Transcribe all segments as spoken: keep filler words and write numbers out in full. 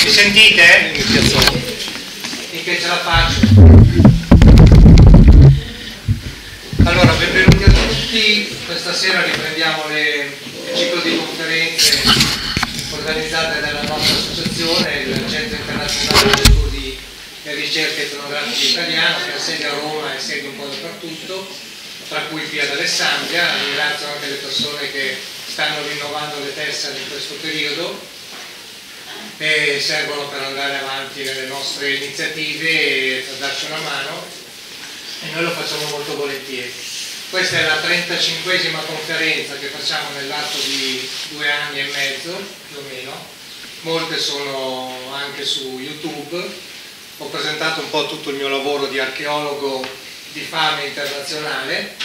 Mi sentite? Finché ce la faccio. Allora, benvenuti a tutti. Questa sera riprendiamo le, il ciclo di conferenze organizzate dalla nostra associazione, il Centro Internazionale di Studi e Ricerche Etnografiche Italiano, che ha sede a Roma e sede un po' dappertutto, tra cui qui ad Alessandria. Ringrazio anche le persone che stanno rinnovando le tessere in questo periodo e servono per andare avanti nelle nostre iniziative e per darci una mano, e noi lo facciamo molto volentieri. Questa è la trentacinquesima conferenza che facciamo nell'arco di due anni e mezzo, più o meno. Molte sono anche su YouTube. Ho presentato un po' tutto il mio lavoro di archeologo di fame internazionale,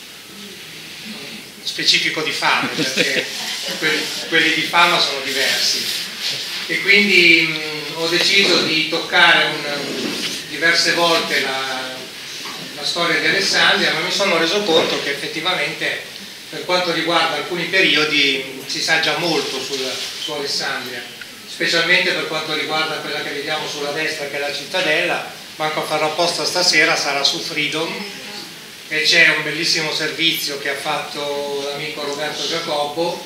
specifico di fame, perché quelli, quelli di fama sono diversi. E quindi mh, ho deciso di toccare un, diverse volte la, la storia di Alessandria, ma mi sono reso conto che effettivamente per quanto riguarda alcuni periodi si sa già molto sul, su Alessandria, specialmente per quanto riguarda quella che vediamo sulla destra, che è la cittadella. Manco a farlo apposta stasera, sarà su Freedom, e c'è un bellissimo servizio che ha fatto l'amico Roberto Giacobbo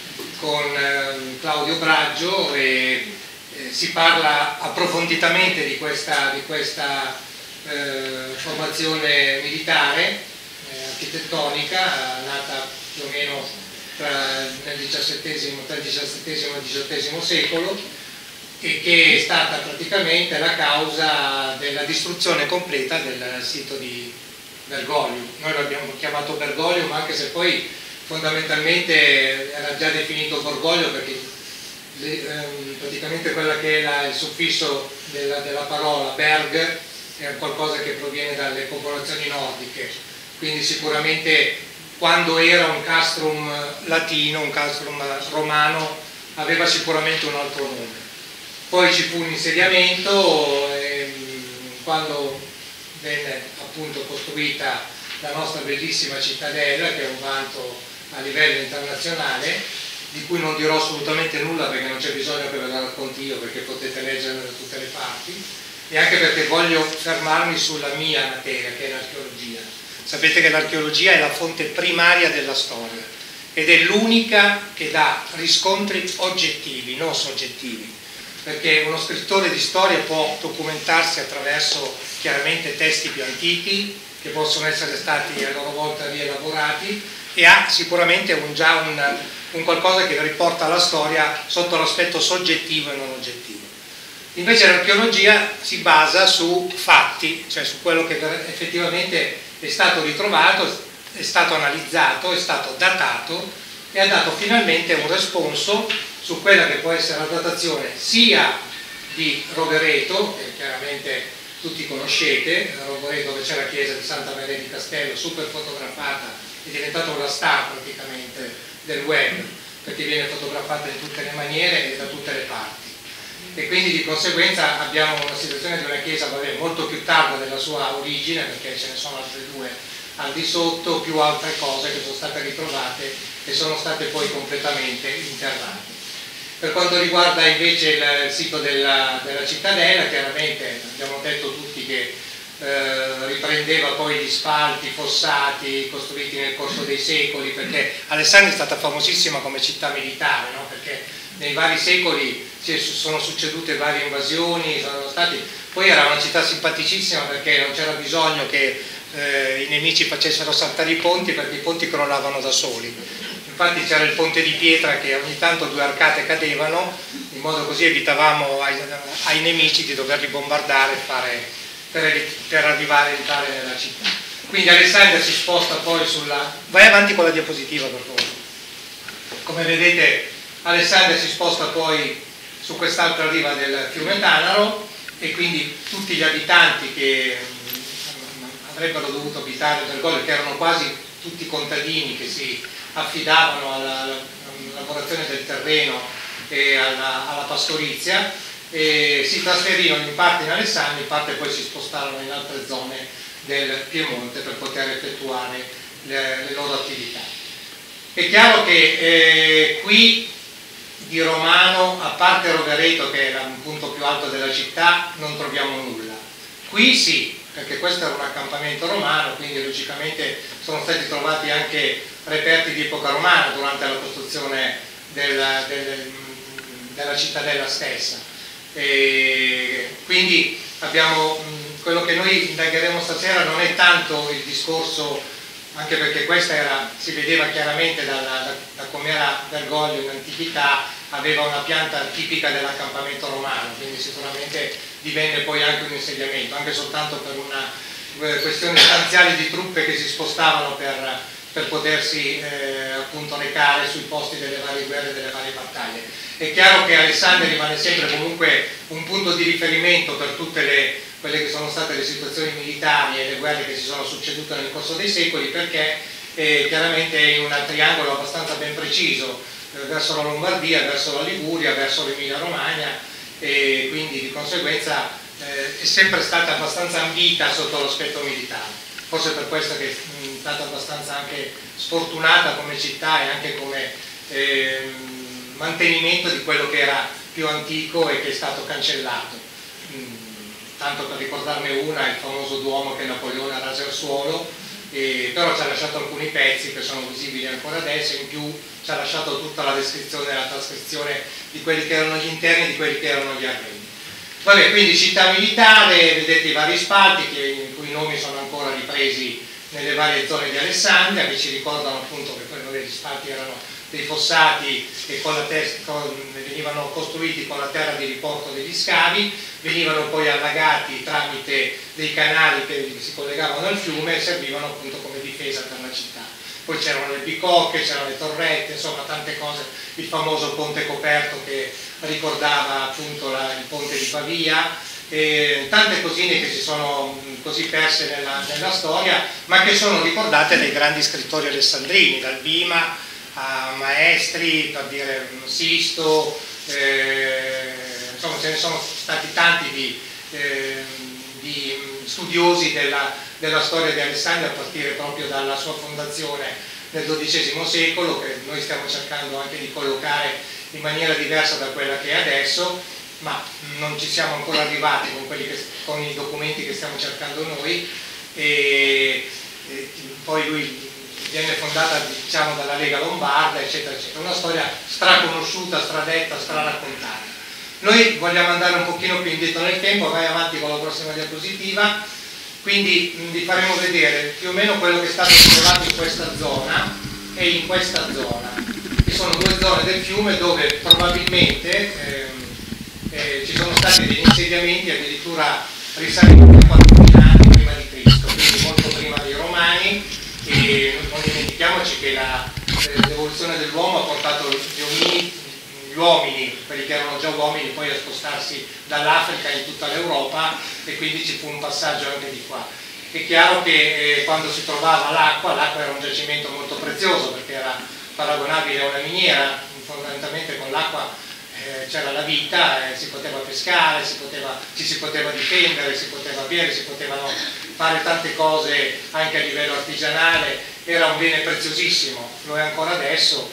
con eh, Claudio Braggio, e eh, si parla approfonditamente di questa, di questa eh, formazione militare, eh, architettonica, nata più o meno tra, nel diciassettesimo, tra il diciassettesimo e il diciottesimo secolo, e che è stata praticamente la causa della distruzione completa del sito di Bergoglio. Noi l'abbiamo chiamato Bergoglio, ma anche se poi fondamentalmente era già definito Borgoglio, perché le, ehm, praticamente quella che è la, il suffisso della, della parola Berg è qualcosa che proviene dalle popolazioni nordiche, quindi sicuramente quando era un castrum latino, un castrum romano, aveva sicuramente un altro nome. Poi ci fu un insediamento e quando venne appunto costruita la nostra bellissima cittadella, che è un vanto a livello internazionale, di cui non dirò assolutamente nulla perché non c'è bisogno che ve la racconti io, perché potete leggerla da tutte le parti, e anche perché voglio fermarmi sulla mia materia, che è l'archeologia. Sapete che l'archeologia è la fonte primaria della storia ed è l'unica che dà riscontri oggettivi, non soggettivi, perché uno scrittore di storia può documentarsi attraverso chiaramente testi più antichi che possono essere stati a loro volta rielaborati, e ha sicuramente un, già un, un qualcosa che riporta la storia sotto l'aspetto soggettivo e non oggettivo. Invece l'archeologia si basa su fatti, cioè su quello che effettivamente è stato ritrovato, è stato analizzato, è stato datato e ha dato finalmente un responso su quella che può essere la datazione sia di Rovereto, che chiaramente tutti conoscete, Rovereto, dove c'è la chiesa di Santa Maria di Castello, super fotografata, è diventata una star praticamente del web, perché viene fotografata in tutte le maniere e da tutte le parti. E quindi di conseguenza abbiamo una situazione di una chiesa vabbè, molto più tarda della sua origine, perché ce ne sono altre due al di sotto, più altre cose che sono state ritrovate e sono state poi completamente interrate. Per quanto riguarda invece il sito della, della cittadella, chiaramente abbiamo detto tutti che eh, riprendeva poi gli spalti fossati costruiti nel corso dei secoli, perché Alessandria è stata famosissima come città militare, no? Perché nei vari secoli si sono succedute varie invasioni, sono stati... poi era una città simpaticissima perché non c'era bisogno che eh, i nemici facessero saltare i ponti, perché i ponti crollavano da soli. Infatti c'era il ponte di pietra che ogni tanto due arcate cadevano, in modo così evitavamo ai, ai nemici di doverli bombardare fare, per, per arrivare a entrare nella città. Quindi Alessandria si sposta poi sulla... Vai avanti con la diapositiva per favore. Come vedete Alessandria si sposta poi su quest'altra riva del fiume Tanaro, e quindi tutti gli abitanti che avrebbero dovuto abitare Bergoglio, che erano quasi tutti contadini che si affidavano alla, alla lavorazione del terreno e alla, alla pastorizia, e si trasferirono in parte in Alessandria, in parte poi si spostarono in altre zone del Piemonte per poter effettuare le, le loro attività. È chiaro che eh, qui di romano, a parte Rovereto che era un punto più alto della città, non troviamo nulla. Qui sì, perché questo era un accampamento romano, quindi logicamente sono stati trovati anche reperti di epoca romana durante la costruzione della, del, della cittadella stessa. E quindi abbiamo, quello che noi indagheremo stasera non è tanto il discorso, anche perché questa era, si vedeva chiaramente dalla, da, da come era Bergoglio in antichità, aveva una pianta tipica dell'accampamento romano, quindi sicuramente divenne poi anche un insediamento, anche soltanto per una questione stanziale di truppe che si spostavano per, per potersi eh, appunto recare sui posti delle varie guerre e delle varie battaglie. È chiaro che Alessandria rimane sempre comunque un punto di riferimento per tutte le, quelle che sono state le situazioni militari e le guerre che si sono succedute nel corso dei secoli, perché eh, chiaramente è in un triangolo abbastanza ben preciso, eh, verso la Lombardia, verso la Liguria, verso l'Emilia Romagna, e quindi di conseguenza eh, è sempre stata abbastanza ambita sotto l'aspetto militare. Forse per questo che mh, è stata abbastanza anche sfortunata come città e anche come eh, mantenimento di quello che era più antico e che è stato cancellato. Mh, tanto per ricordarne una, il famoso Duomo che Napoleone rase al suolo, eh, però ci ha lasciato alcuni pezzi che sono visibili ancora adesso, in più ci ha lasciato tutta la descrizione e la trascrizione di quelli che erano gli interni e di quelli che erano gli arredi. Vabbè, quindi città militare, vedete i vari spalti, che, i cui nomi sono ancora ripresi nelle varie zone di Alessandria, che ci ricordano appunto che quello degli spalti erano dei fossati che con la con, venivano costruiti con la terra di riporto degli scavi, venivano poi allagati tramite dei canali che si collegavano al fiume e servivano appunto come difesa per la città. Poi c'erano le bicocche, c'erano le torrette, insomma tante cose, il famoso ponte coperto che ricordava appunto la, il ponte di Pavia, e tante cosine che si sono così perse nella, nella storia, ma che sono ricordate dai grandi scrittori alessandrini, dal Bima a Maestri, per dire Sisto, eh, insomma ce ne sono stati tanti di, eh, di studiosi della, della storia di Alessandria, a partire proprio dalla sua fondazione nel dodicesimo secolo, che noi stiamo cercando anche di collocare in maniera diversa da quella che è adesso, ma non ci siamo ancora arrivati con, quelli che, con i documenti che stiamo cercando noi, e, e poi lui viene fondata, diciamo, dalla Lega Lombarda, eccetera, eccetera. Una storia straconosciuta, stradetta, straraccontata. Noi vogliamo andare un pochino più indietro nel tempo, vai avanti con la prossima diapositiva, quindi mh, vi faremo vedere più o meno quello che è stato trovato in questa zona e in questa zona. Ci sono due zone del fiume dove probabilmente eh, eh, ci sono stati degli insediamenti addirittura risalenti a quattromila anni prima di Cristo, quindi molto prima dei Romani. E non dimentichiamoci che l'evoluzione dell'uomo ha portato gli uomini, gli uomini, quelli che erano già uomini, poi a spostarsi dall'Africa in tutta l'Europa, e quindi ci fu un passaggio anche di qua. È chiaro che eh, quando si trovava l'acqua, l'acqua era un giacimento molto prezioso perché era paragonabile a una miniera, fondamentalmente con l'acqua eh, c'era la vita, eh, si poteva pescare, si poteva, ci si poteva difendere, si poteva bere, si potevano fare tante cose anche a livello artigianale, era un bene preziosissimo, lo è ancora adesso,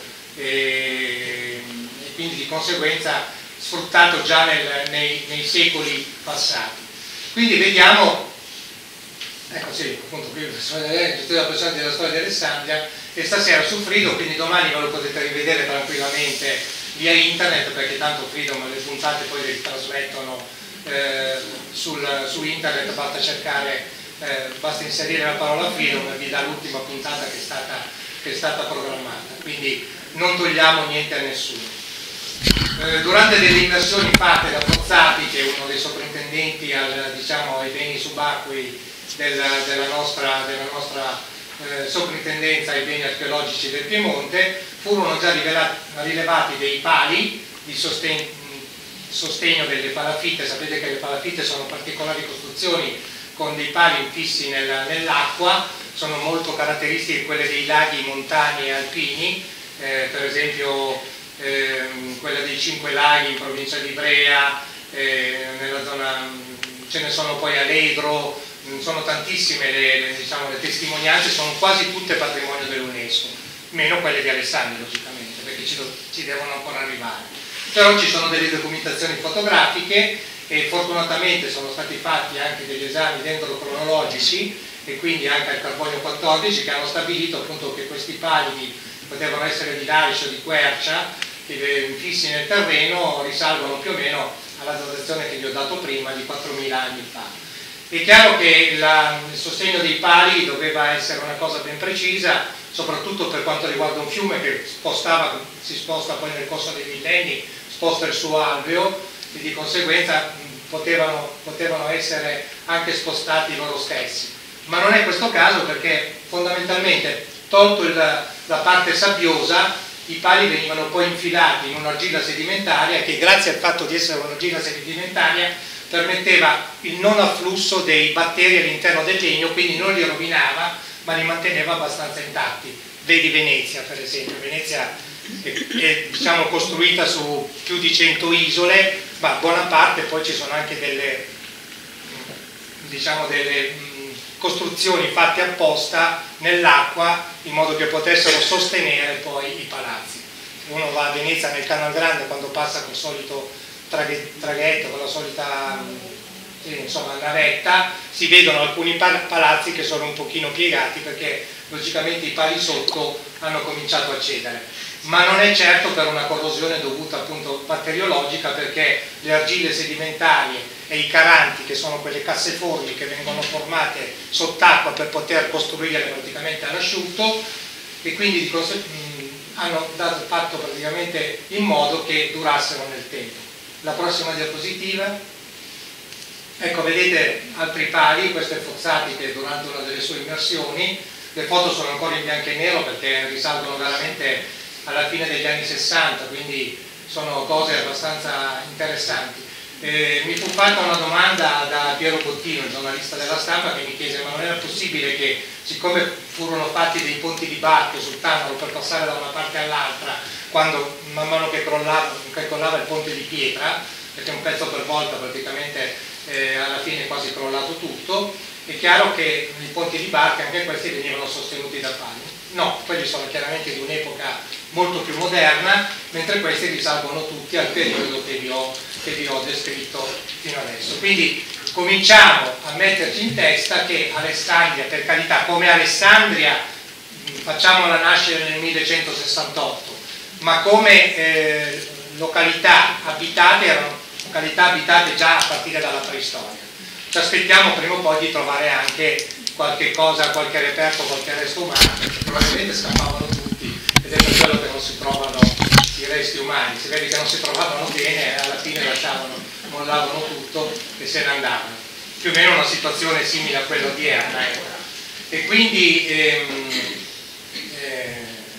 e, e quindi di conseguenza sfruttato già nel, nei, nei secoli passati. Quindi vediamo, ecco sì, appunto qui la persona della storia di Alessandria, e stasera su Freedom, quindi domani ve lo potete rivedere tranquillamente via internet, perché tanto Freedom le puntate poi le trasmettono eh, sul, su internet, basta cercare, eh, basta inserire la parola Freedom e vi dà l'ultima puntata che è stata, che è stata programmata, quindi non togliamo niente a nessuno. Eh, durante delle immersioni fatte da Pozzati, che è uno dei sovrintendenti al, diciamo, ai beni subacquei della, della nostra, della nostra eh, soprintendenza ai beni archeologici del Piemonte, furono già rivelati, rilevati dei pali di sostegno, sostegno delle palafitte. Sapete che le palafitte sono particolari costruzioni con dei pali infissi nel, nell'acqua, sono molto caratteristiche quelle dei laghi montani e alpini, eh, per esempio eh, quella dei Cinque Laghi in provincia di Ivrea, eh, nella zona, ce ne sono poi a Ledro, sono tantissime le, le, diciamo, le testimonianze, sono quasi tutte patrimonio dell'UNESCO, meno quelle di Alessandria logicamente, perché ci, ci devono ancora arrivare. Però ci sono delle documentazioni fotografiche e fortunatamente sono stati fatti anche degli esami dendrocronologici e quindi anche al carbonio quattordici, che hanno stabilito appunto che questi pali potevano essere di larice o di quercia, che infissi nel terreno risalgono più o meno alla datazione che vi ho dato prima di quattromila anni fa. È chiaro che la, il sostegno dei pali doveva essere una cosa ben precisa, soprattutto per quanto riguarda un fiume che spostava, si sposta poi nel corso dei millenni, sposta il suo alveo e di conseguenza potevano, potevano essere anche spostati loro stessi. Ma non è questo caso, perché fondamentalmente, tolto il, la parte sabbiosa, i pali venivano poi infilati in un'argilla sedimentaria che, grazie al fatto di essere un'argilla sedimentaria, permetteva il non afflusso dei batteri all'interno del legno, quindi non li rovinava ma li manteneva abbastanza intatti. Vedi Venezia, per esempio. Venezia è, è diciamo, costruita su più di cento isole, ma buona parte poi ci sono anche delle, diciamo, delle mh, costruzioni fatte apposta nell'acqua in modo che potessero sostenere poi i palazzi. Uno va a Venezia nel Canal Grande quando passa col solito traghetto, con la solita eh, insomma, navetta, si vedono alcuni palazzi che sono un pochino piegati perché logicamente i pali sotto hanno cominciato a cedere, ma non è certo per una corrosione dovuta appunto batteriologica, perché le argille sedimentarie e i caranti, che sono quelle casseformi che vengono formate sott'acqua per poter costruire praticamente all'asciutto, e quindi di cose, mh, hanno dato, fatto praticamente in modo che durassero nel tempo. La prossima diapositiva. Ecco, vedete altri pali, questo è Fozzati che durante una delle sue immersioni, le foto sono ancora in bianco e nero perché risalgono veramente alla fine degli anni sessanta, quindi sono cose abbastanza interessanti. Eh, mi fu fatta una domanda da Piero Bottino, il giornalista della Stampa, che mi chiese: ma non era possibile che, siccome furono fatti dei ponti di barche sul Tanaro per passare da una parte all'altra, quando man mano che crollava, che crollava il ponte di pietra, perché un pezzo per volta praticamente eh, alla fine è quasi crollato tutto, è chiaro che i ponti di barca, anche questi, venivano sostenuti da pali. No, quelli sono chiaramente di un'epoca molto più moderna, mentre questi risalgono tutti al periodo che vi ho, che vi ho descritto fino adesso. Quindi cominciamo a metterci in testa che Alessandria, per carità, come Alessandria, facciamola nascere nel millecentosessantotto, ma come eh, località abitate, erano località abitate già a partire dalla preistoria. Ci aspettiamo prima o poi di trovare anche qualche cosa, qualche reperto, qualche resto umano, perché probabilmente scappavano tutti, ed è per quello che non si trovano i resti umani. Si vede che non si trovavano bene e alla fine lasciavano, mollavano tutto e se ne andavano. Più o meno una situazione simile a quella odierna. Eh. E quindi ehm, eh,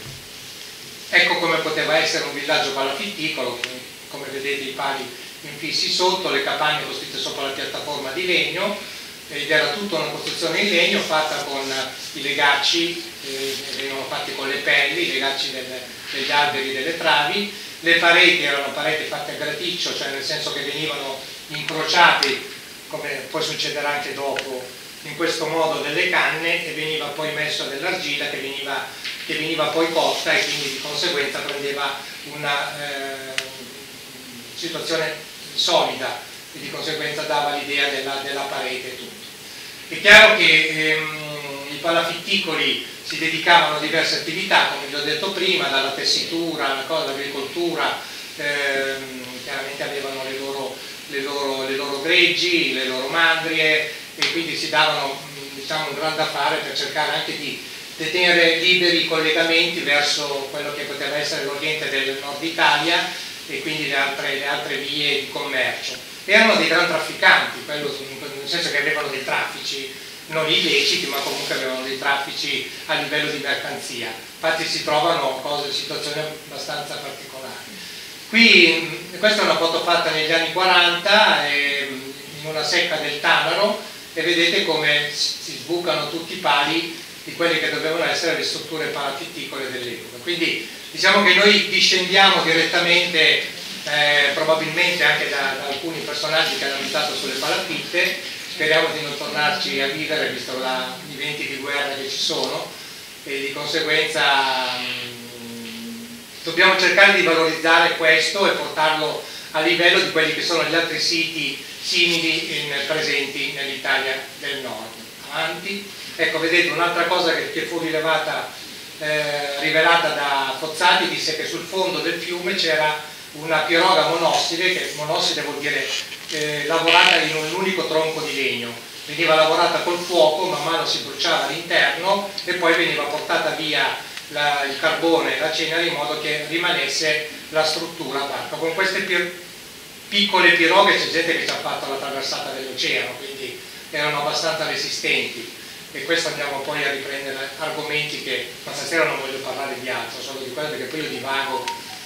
ecco come poteva essere un villaggio palafitticolo, come vedete i pali infissi sotto, le capanne costruite sopra la piattaforma di legno, ed era tutta una costruzione in legno fatta con i legacci, eh, venivano fatti con le pelli, i legacci delle, degli alberi, delle travi. Le pareti erano pareti fatte a graticcio, cioè nel senso che venivano incrociate, come poi succederà anche dopo, in questo modo delle canne, e veniva poi messo dell'argilla che veniva, che veniva poi cotta, e quindi di conseguenza prendeva una eh, situazione solida e di conseguenza dava l'idea della, della parete e tutto. È chiaro che ehm, i palafitticoli si dedicavano a diverse attività, come vi ho detto prima, dalla tessitura all'agricoltura, ehm, chiaramente avevano le loro, le, loro, le loro greggi, le loro mandrie, e quindi si davano, diciamo, un gran da fare per cercare anche di tenere liberi i collegamenti verso quello che poteva essere l'oriente del nord Italia e quindi le altre, le altre vie di commercio. Erano dei gran trafficanti, quello, nel senso che avevano dei traffici non illeciti, ma comunque avevano dei traffici a livello di mercanzia. Infatti si trovano cose, situazioni abbastanza particolari. Qui, questa è una foto fatta negli anni quaranta, eh, in una secca del Tanaro, e vedete come si sbucano tutti i pali di quelle che dovevano essere le strutture palafitticole dell'epoca. Quindi diciamo che noi discendiamo direttamente, eh, probabilmente anche da, da alcuni personaggi che hanno abitato sulle palafitte. Speriamo di non tornarci a vivere, visto la, i venti di guerra che ci sono, e di conseguenza mh, dobbiamo cercare di valorizzare questo e portarlo a livello di quelli che sono gli altri siti simili in, presenti nell'Italia del Nord. Avanti. Ecco, vedete, un'altra cosa che, che fu rilevata, eh, rivelata da Fozzati, disse che sul fondo del fiume c'era una piroga monosside, che monosside vuol dire eh, lavorata in un unico tronco di legno. Veniva lavorata col fuoco, man mano si bruciava all'interno e poi veniva portata via la, il carbone e la cenere in modo che rimanesse la struttura barca. Con queste pi piccole piroghe c'è gente che ci ha fatto la traversata dell'oceano, quindi erano abbastanza resistenti. E questo andiamo poi a riprendere argomenti che, ma stasera non voglio parlare di altro, solo di quello perché poi io divago.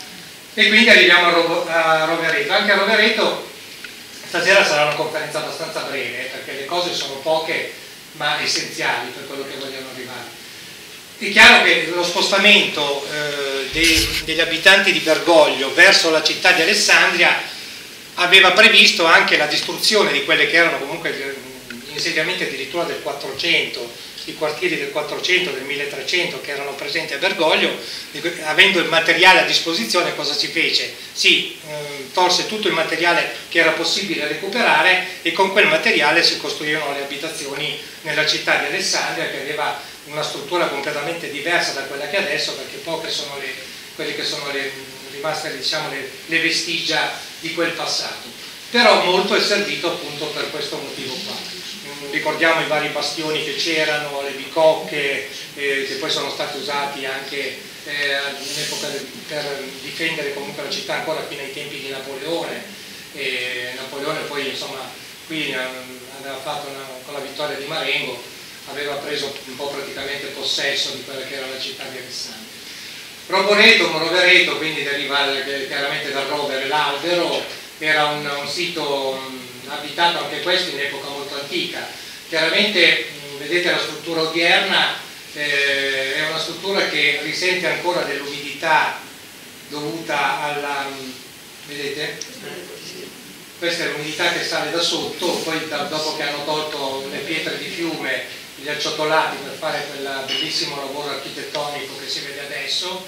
E quindi arriviamo a, Ro a Rovereto. Anche a Rovereto stasera sarà una conferenza abbastanza breve, eh, perché le cose sono poche ma essenziali per quello che vogliamo arrivare. È chiaro che lo spostamento eh, dei, degli abitanti di Bergoglio verso la città di Alessandria aveva previsto anche la distruzione di quelle che erano comunque gli insediamenti addirittura del quattrocento, i quartieri del quattrocento, del milletrecento che erano presenti a Bergoglio. Avendo il materiale a disposizione, cosa si fece? Si eh, tolse tutto il materiale che era possibile recuperare e con quel materiale si costruirono le abitazioni nella città di Alessandria, che aveva una struttura completamente diversa da quella che adesso, perché poche sono le, quelle che sono le, rimaste, diciamo, le, le vestigia di quel passato. Però molto è servito appunto per questo motivo qua. Ricordiamo i vari bastioni che c'erano, le bicocche, eh, che poi sono stati usati anche eh, in epoca per difendere comunque la città ancora fino ai tempi di Napoleone. E Napoleone poi insomma qui eh, aveva fatto una, con la vittoria di Marengo, aveva preso un po' praticamente possesso di quella che era la città di Alessandria. Rovereto, Rovereto, quindi deriva chiaramente dal rovere l'albero, era un, un sito mh, abitato anche questo in epoca molto antica. Chiaramente mh, vedete la struttura odierna, eh, è una struttura che risente ancora dell'umidità dovuta alla, mh, vedete? Questa è l'umidità che sale da sotto, poi da, dopo che hanno tolto le pietre di fiume, gli acciottolati per fare quel bellissimo lavoro architettonico che si vede adesso,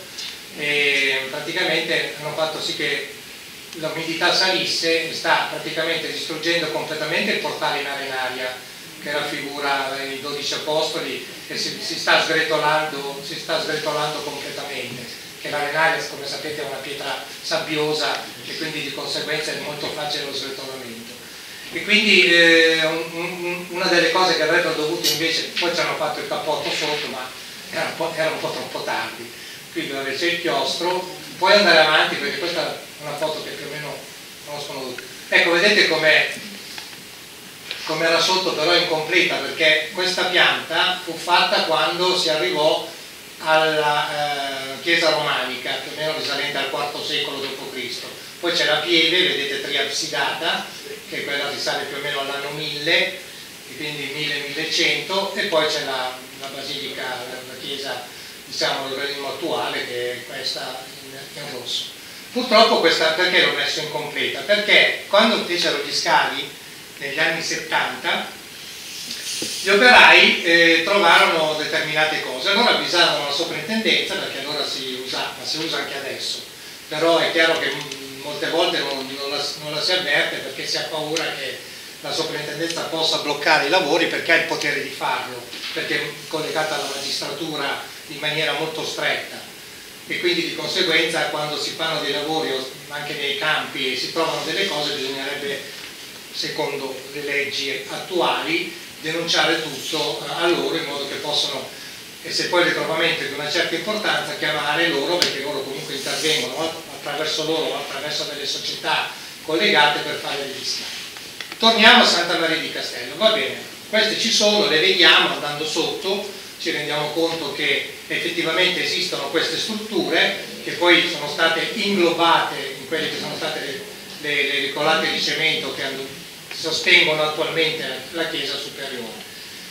e praticamente hanno fatto sì che l'umidità salisse e sta praticamente distruggendo completamente il portale in arenaria che raffigura i dodici apostoli, che si, si, sta sgretolando, si sta sgretolando completamente, che l'arenaria, come sapete, è una pietra sabbiosa e quindi di conseguenza è molto facile lo sgretolamento. E quindi eh, un, un, una delle cose che avrebbero dovuto invece, poi ci hanno fatto il cappotto sotto, ma era un po', era un po' troppo tardi, qui dove c'è il chiostro, puoi andare avanti perché questa è una foto che più o meno conoscono tutti. Ecco, vedete com'è, com'era sotto, però incompleta, perché questa pianta fu fatta quando si arrivò alla eh, chiesa romanica, più o meno risalente al quarto secolo dopo Cristo. Poi c'è la pieve, vedete, triabsidata, che quella risale più o meno all'anno mille, e quindi mille millecento, e poi c'è la, la basilica, la, la chiesa, diciamo, l'organismo attuale, che è questa in, in rosso. Purtroppo questa, perché l'ho messo incompleta? Perché quando fecero gli scavi negli anni settanta, gli operai eh, trovarono determinate cose, allora avvisarono la soprintendenza, perché allora si usa, ma si usa anche adesso, però è chiaro che molte volte non, non, la, non la si avverte perché si ha paura che la soprintendenza possa bloccare i lavori, perché ha il potere di farlo, perché è collegata alla magistratura in maniera molto stretta, e quindi di conseguenza quando si fanno dei lavori anche nei campi e si trovano delle cose, bisognerebbe, secondo le leggi attuali, denunciare tutto a loro in modo che possano, e se poi il ritrovamento è di una certa importanza, chiamare loro, perché loro comunque intervengono attraverso loro o attraverso delle società collegate per fare degli scavi. Torniamo a Santa Maria di Castello, va bene, queste ci sono, le vediamo andando sotto, ci rendiamo conto che effettivamente esistono queste strutture che poi sono state inglobate in quelle che sono state le, le, le ricolate di cemento che hanno, sostengono attualmente la chiesa superiore.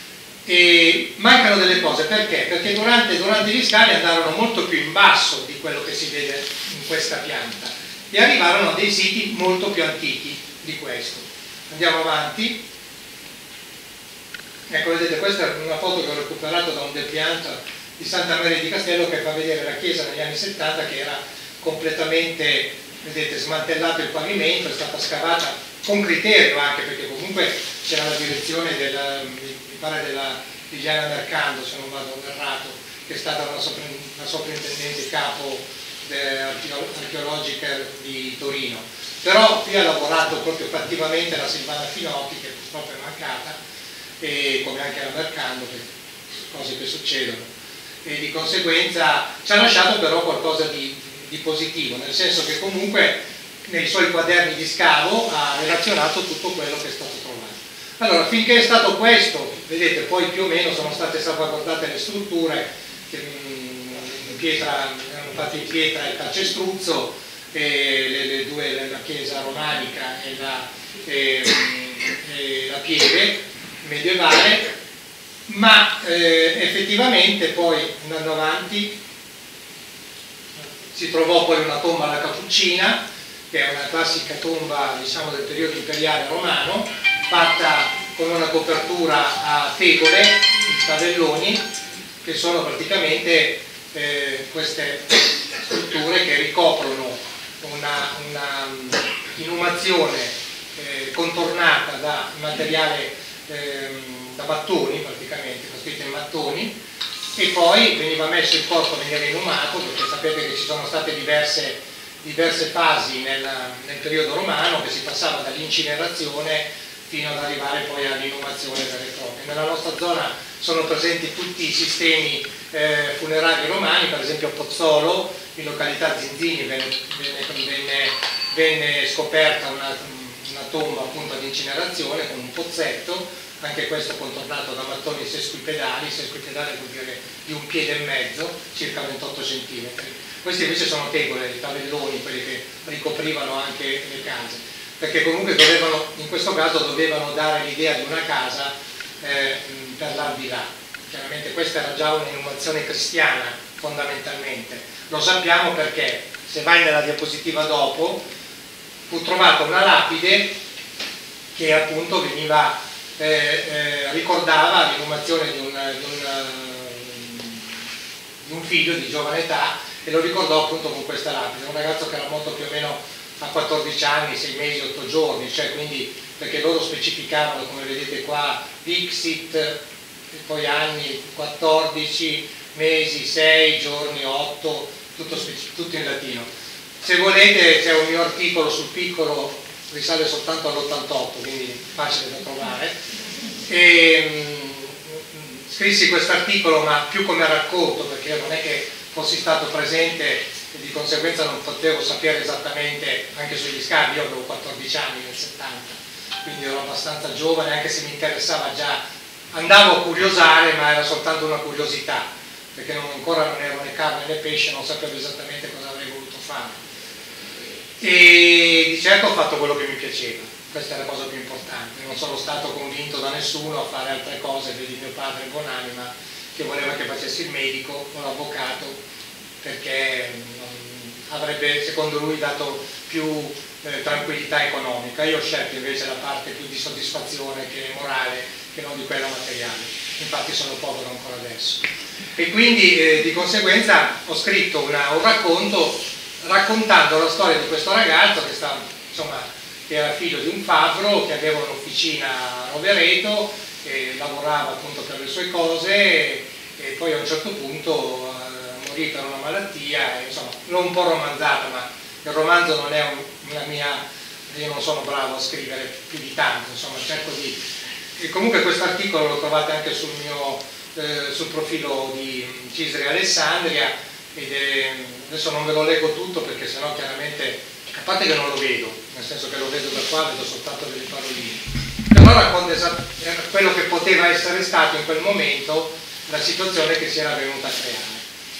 E mancano delle cose, perché? Perché durante, durante gli scavi andarono molto più in basso di quello che si vede in questa pianta e arrivarono a dei siti molto più antichi di questo. Andiamo avanti. Ecco, vedete, questa è una foto che ho recuperato da un depianto di Santa Maria di Castello che fa vedere la chiesa negli anni settanta, che era completamente, vedete, smantellato il pavimento, è stata scavata con criterio anche, perché comunque c'era la direzione della, mi pare della Liliana Mercando, se non vado errato, che è stata la, sopra, la soprintendente capo archeologica di Torino. Però qui ha lavorato proprio fattivamente la Silvana Finotti, che purtroppo è mancata, e come anche la Mercando, che, cose che succedono, e di conseguenza ci ha lasciato però qualcosa di, di positivo, nel senso che comunque nei suoi quaderni di scavo ha relazionato tutto quello che è stato trovato. Allora, finché è stato questo, vedete, poi più o meno sono state salvaguardate le strutture che in pietra, erano fatte in pietra e calcestruzzo, e le, le due, la chiesa romanica e la, e, e la pieve medievale, ma eh, effettivamente poi andando avanti si trovò poi una tomba alla Cappuccina, che è una classica tomba, diciamo, del periodo imperiale romano, fatta con una copertura a tegole, tabelloni, che sono praticamente eh, queste strutture che ricoprono una, una inumazione eh, contornata da materiale eh, da mattoni, praticamente costruita in mattoni, e poi veniva messo il corpo, veniva inumato, perché sapete che ci sono state diverse, diverse fasi nel, nel periodo romano, che si passava dall'incinerazione fino ad arrivare poi all'inumazione vera e propria. Nella nostra zona sono presenti tutti i sistemi eh, funerari romani, per esempio a Pozzolo, in località Zinzini, venne, venne, venne scoperta una, una tomba appunto ad incinerazione con un pozzetto, anche questo contornato da mattoni sesquipedali. Sesquipedale vuol dire di un piede e mezzo, circa ventotto centimetri. Questi invece sono tegole, i tabelloni, quelli che ricoprivano anche le case, perché comunque dovevano, in questo caso dovevano dare l'idea di una casa eh, per l'aldilà. Chiaramente questa era già un'inumazione cristiana fondamentalmente, lo sappiamo perché se vai nella diapositiva dopo fu trovata una lapide che appunto veniva eh, eh, ricordava l'inumazione di un, di, un, di un figlio di giovane età, e lo ricordò appunto con questa lapide, un ragazzo che era morto più o meno a quattordici anni, sei mesi, otto giorni, cioè quindi, perché loro specificavano, come vedete qua, Dixit, e poi anni, quattordici mesi, sei giorni, otto, tutto, tutto in latino. Se volete c'è un mio articolo sul piccolo, risale soltanto all'ottantotto, quindi facile da trovare, e mh, scrissi questo articolo ma più come racconto, perché non è che fossi stato presente e di conseguenza non potevo sapere esattamente, anche sugli scavi. Io avevo quattordici anni nel settanta, quindi ero abbastanza giovane, anche se mi interessava già, andavo a curiosare, ma era soltanto una curiosità, perché non, ancora non ero né carne né pesce, non sapevo esattamente cosa avrei voluto fare. E di certo ho fatto quello che mi piaceva, questa è la cosa più importante, non sono stato convinto da nessuno a fare altre cose. Vedi mio padre buonanima che voleva che facessi il medico o l'avvocato, perché avrebbe secondo lui dato più eh, tranquillità economica. Io ho scelto invece la parte più di soddisfazione che morale, che non di quella materiale, infatti sono povero ancora adesso. E quindi eh, di conseguenza ho scritto una, un racconto raccontando la storia di questo ragazzo che, sta, insomma, che era figlio di un fabbro, che aveva un'officina a Rovereto, e lavorava appunto per le sue cose, e, e poi a un certo punto eh, morì per una malattia, e, insomma, l'ho un po' romanzata, ma il romanzo non è un, una mia, io non sono bravo a scrivere più di tanto, insomma cerco di... E comunque questo articolo lo trovate anche sul mio eh, sul profilo di Cisri Alessandria, ed è, adesso non ve lo leggo tutto perché sennò chiaramente, a parte che non lo vedo, nel senso che lo vedo da qua, vedo soltanto delle paroline, però racconta quello che poteva essere stato in quel momento, la situazione che si era venuta a creare.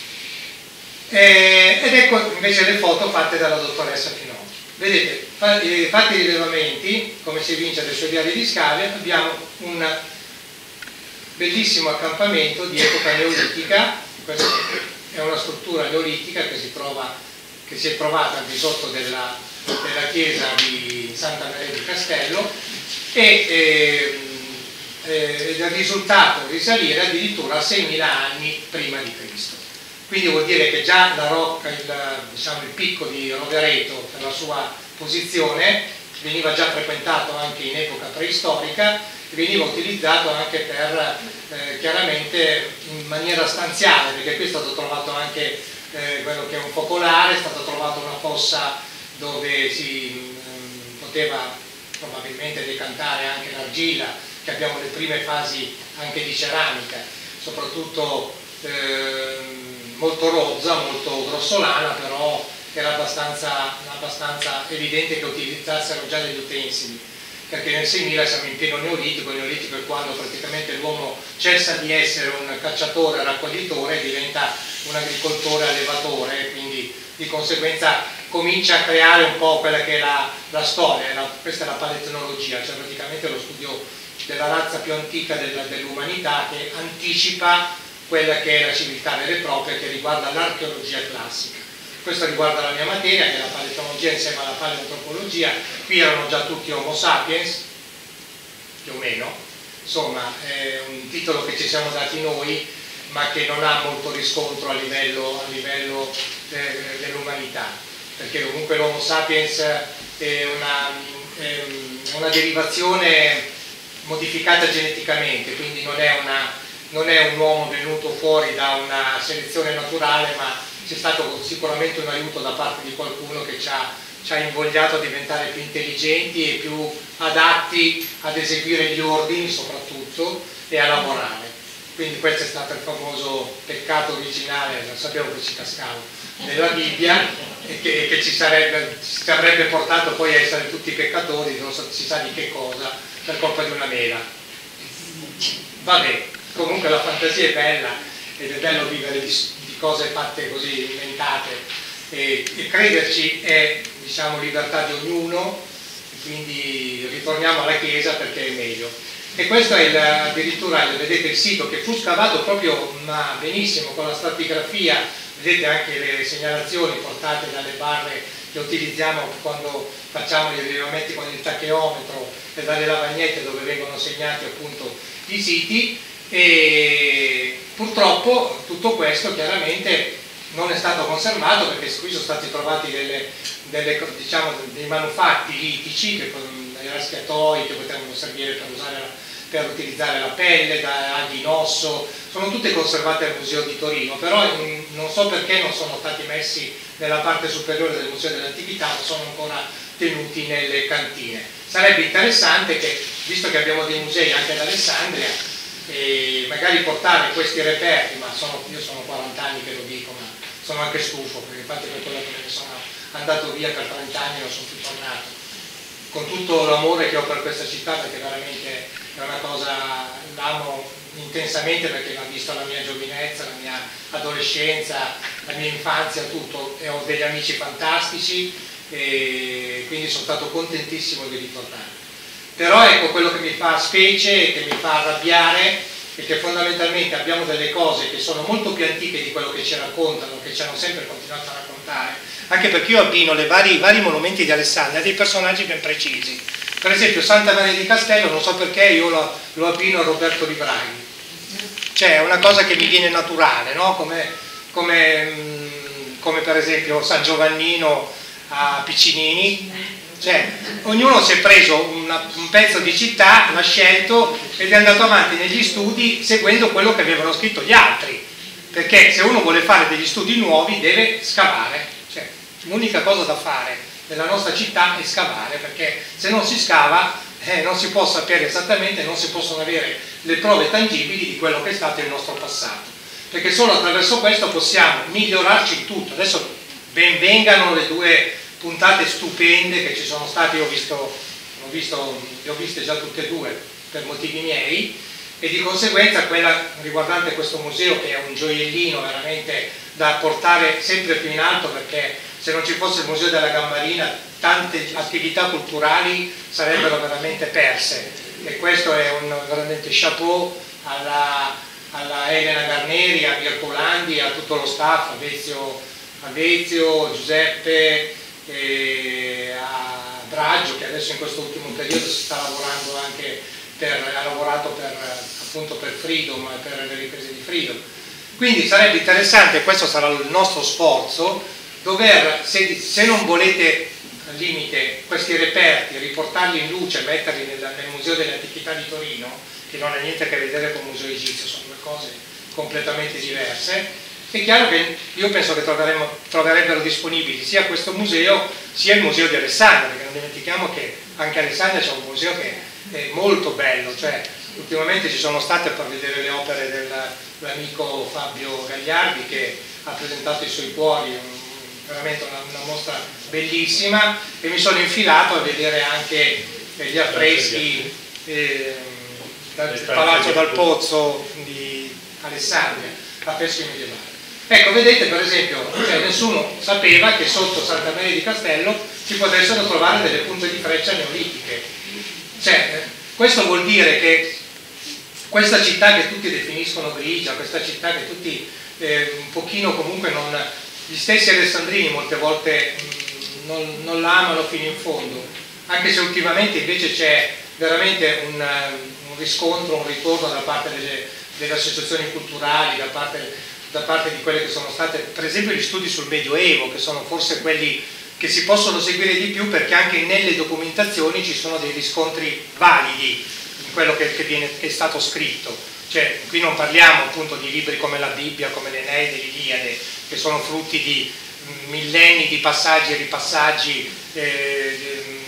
E, ed ecco invece le foto fatte dalla dottoressa Finotti. Vedete, fatti i rilevamenti, come si evince dai suoi diari di scavi, abbiamo un bellissimo accampamento di epoca neolitica. Questa è una struttura neolitica che si, trova, che si è trovata al di sotto della, della chiesa di Santa Maria di Castello, e eh, eh, il risultato risalire addirittura a seimila anni prima di Cristo. quindi vuol dire che già la rocca, il, diciamo, il picco di Rovereto, per la sua posizione, veniva già frequentato anche in epoca preistorica e veniva utilizzato anche per, eh, chiaramente in maniera stanziale, perché qui è stato trovato anche eh, quello che è un focolare, è stata trovata una fossa dove si mh, poteva probabilmente decantare anche l'argilla, che abbiamo le prime fasi anche di ceramica, soprattutto eh, molto rozza, molto grossolana, però era abbastanza, abbastanza evidente che utilizzassero già degli utensili, perché nel seimila siamo in pieno neolitico. Il neolitico è quando praticamente l'uomo cessa di essere un cacciatore raccoglitore e diventa un agricoltore allevatore, quindi di conseguenza comincia a creare un po' quella che è la, la storia, la, questa è la paletnologia, cioè praticamente lo studio della razza più antica dell'umanità, che anticipa quella che è la civiltà vera e propria, che riguarda l'archeologia classica. Questo riguarda la mia materia, che è la paletologia insieme alla paleoantropologia. Qui erano già tutti Homo sapiens, più o meno, insomma è un titolo che ci siamo dati noi, ma che non ha molto riscontro a livello, a livello eh, dell'umanità, perché comunque l'Homo sapiens è una, è una derivazione modificata geneticamente, quindi non è, una, non è un uomo venuto fuori da una selezione naturale, ma c'è stato sicuramente un aiuto da parte di qualcuno che ci ha, ci ha invogliato a diventare più intelligenti e più adatti ad eseguire gli ordini soprattutto e a lavorare. Quindi questo è stato il famoso peccato originale, non sapevo che ci cascavo, della Bibbia, e che, che ci, sarebbe, ci avrebbe portato poi a essere tutti peccatori, non so, si sa di che cosa, per colpa di una mela. Vabbè, comunque la fantasia è bella ed è bello vivere di, di cose fatte così, inventate, e, e crederci è, diciamo, libertà di ognuno, quindi ritorniamo alla Chiesa perché è meglio. E questo è il, addirittura, vedete il sito che fu scavato proprio ma benissimo con la stratigrafia, vedete anche le segnalazioni portate dalle barre che utilizziamo quando facciamo gli rilevamenti con il tacheometro e dalle lavagnette dove vengono segnati appunto i siti, e purtroppo tutto questo chiaramente non è stato conservato, perché qui sono stati trovati delle, delle, diciamo, dei manufatti litici, che, dei raschiatoi che potevano servire per usare la per utilizzare la pelle, da aghi in osso, sono tutte conservate al Museo di Torino, però non so perché non sono stati messi nella parte superiore del Museo dell'Antichità, ma sono ancora tenuti nelle cantine. Sarebbe interessante che, visto che abbiamo dei musei anche ad Alessandria, e magari portare questi reperti, ma sono, io sono quaranta anni che lo dico, ma sono anche stufo, perché infatti per quello che me ne sono andato via per trenta anni non sono più tornato, con tutto l'amore che ho per questa città, perché veramente è una cosa, l'amo intensamente perché l'ha visto la mia giovinezza, la mia adolescenza, la mia infanzia, tutto, e ho degli amici fantastici e quindi sono stato contentissimo di ritornare. Però ecco, quello che mi fa specie e che mi fa arrabbiare è che fondamentalmente abbiamo delle cose che sono molto più antiche di quello che ci raccontano, che ci hanno sempre continuato a raccontare, anche perché io abbino le vari, i vari monumenti di Alessandria a dei personaggi ben precisi. Per esempio Santa Maria di Castello, non so perché io lo, lo abbino a Roberto Libraghi, cioè è una cosa che mi viene naturale, no? come, come, come per esempio San Giovannino a Piccinini, cioè ognuno si è preso una, un pezzo di città, l'ha scelto ed è andato avanti negli studi seguendo quello che avevano scritto gli altri, perché se uno vuole fare degli studi nuovi deve scavare, cioè l'unica cosa da fare nella nostra città è scavare, perché se non si scava eh, non si può sapere esattamente, non si possono avere le prove tangibili di quello che è stato il nostro passato, perché solo attraverso questo possiamo migliorarci in tutto. Adesso ben vengano le due puntate stupende che ci sono state, io ho visto, ho visto, le ho viste già tutte e due per motivi miei, e di conseguenza quella riguardante questo museo, che è un gioiellino veramente da portare sempre più in alto, perché se non ci fosse il Museo della Gambarina tante attività culturali sarebbero veramente perse, e questo è un veramente chapeau alla, alla Elena Garneri, a Mirko Landi, a tutto lo staff, a Vezio, a Vezio Giuseppe, e a Braggio, che adesso in questo ultimo periodo si sta lavorando anche per, ha lavorato per, appunto per Freedom, per le riprese di Freedom. Quindi sarebbe interessante, questo sarà il nostro sforzo, dover, se, se non volete al limite questi reperti, riportarli in luce, metterli nel, nel Museo delle Antichità di Torino, che non ha niente a che vedere con il Museo Egizio, sono due cose completamente diverse, è chiaro che io penso che troverebbero disponibili sia questo museo sia il Museo di Alessandria, perché non dimentichiamo che anche a Alessandria c'è un museo che è molto bello, cioè ultimamente ci sono state per vedere le opere dell'amico Fabio Gagliardi che ha presentato i suoi cuori, un, veramente una, una mostra bellissima, e mi sono infilato a vedere anche gli affreschi eh, del Palazzo dal Pozzo di Alessandria, affreschi medievali. Ecco, vedete per esempio, cioè, nessuno sapeva che sotto Santa Maria di Castello si potessero trovare delle punte di freccia neolitiche. Cioè, questo vuol dire che questa città che tutti definiscono grigia, questa città che tutti eh, un pochino comunque non... gli stessi alessandrini molte volte mh, non, non la amano fino in fondo, anche se ultimamente invece c'è veramente un, un riscontro, un ritorno da parte delle, delle associazioni culturali, da parte... da parte di quelle che sono state, per esempio gli studi sul Medioevo, che sono forse quelli che si possono seguire di più, perché anche nelle documentazioni ci sono dei riscontri validi in quello che, che, viene, che è stato scritto. Cioè, qui non parliamo appunto di libri come la Bibbia, come l'Eneide, l'Iliade, che sono frutti di millenni di passaggi e ripassaggi eh,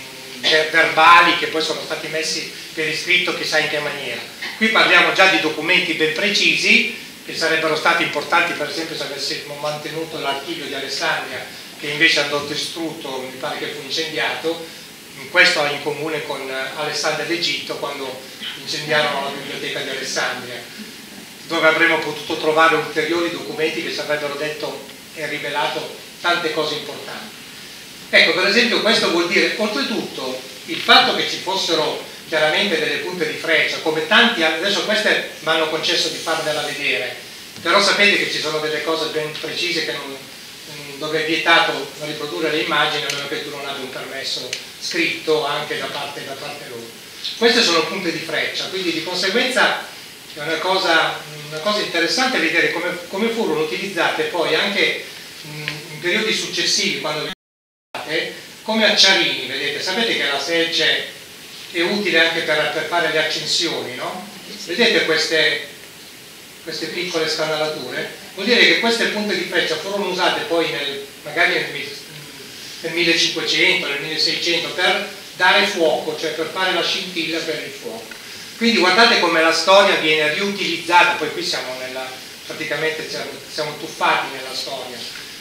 verbali che poi sono stati messi per iscritto chissà in che maniera. Qui parliamo già di documenti ben precisi, che sarebbero stati importanti per esempio se avessimo mantenuto l'archivio di Alessandria, che invece è andato distrutto, mi pare che fu incendiato. Questo ha in comune con Alessandria d'Egitto, quando incendiarono la biblioteca di Alessandria, dove avremmo potuto trovare ulteriori documenti che ci avrebbero detto e rivelato tante cose importanti. Ecco, per esempio questo vuol dire, oltretutto, il fatto che ci fossero chiaramente delle punte di freccia, come tanti, adesso queste mi hanno concesso di farvela vedere, però sapete che ci sono delle cose ben precise che non, dove è vietato riprodurre le immagini a meno che tu non abbia un permesso scritto anche da parte, da parte loro. Queste sono punte di freccia, quindi di conseguenza è una cosa, una cosa interessante vedere come, come furono utilizzate poi anche in periodi successivi, quando vi come acciarini, vedete, sapete che la selce è utile anche per, per fare le accensioni, no? Vedete queste, queste piccole scanalature? Vuol dire che queste punte di freccia furono usate poi nel, magari nel, nel millecinquecento, nel milleseicento per dare fuoco, cioè per fare la scintilla per il fuoco. Quindi guardate come la storia viene riutilizzata, poi qui siamo nella, praticamente siamo, siamo tuffati nella storia,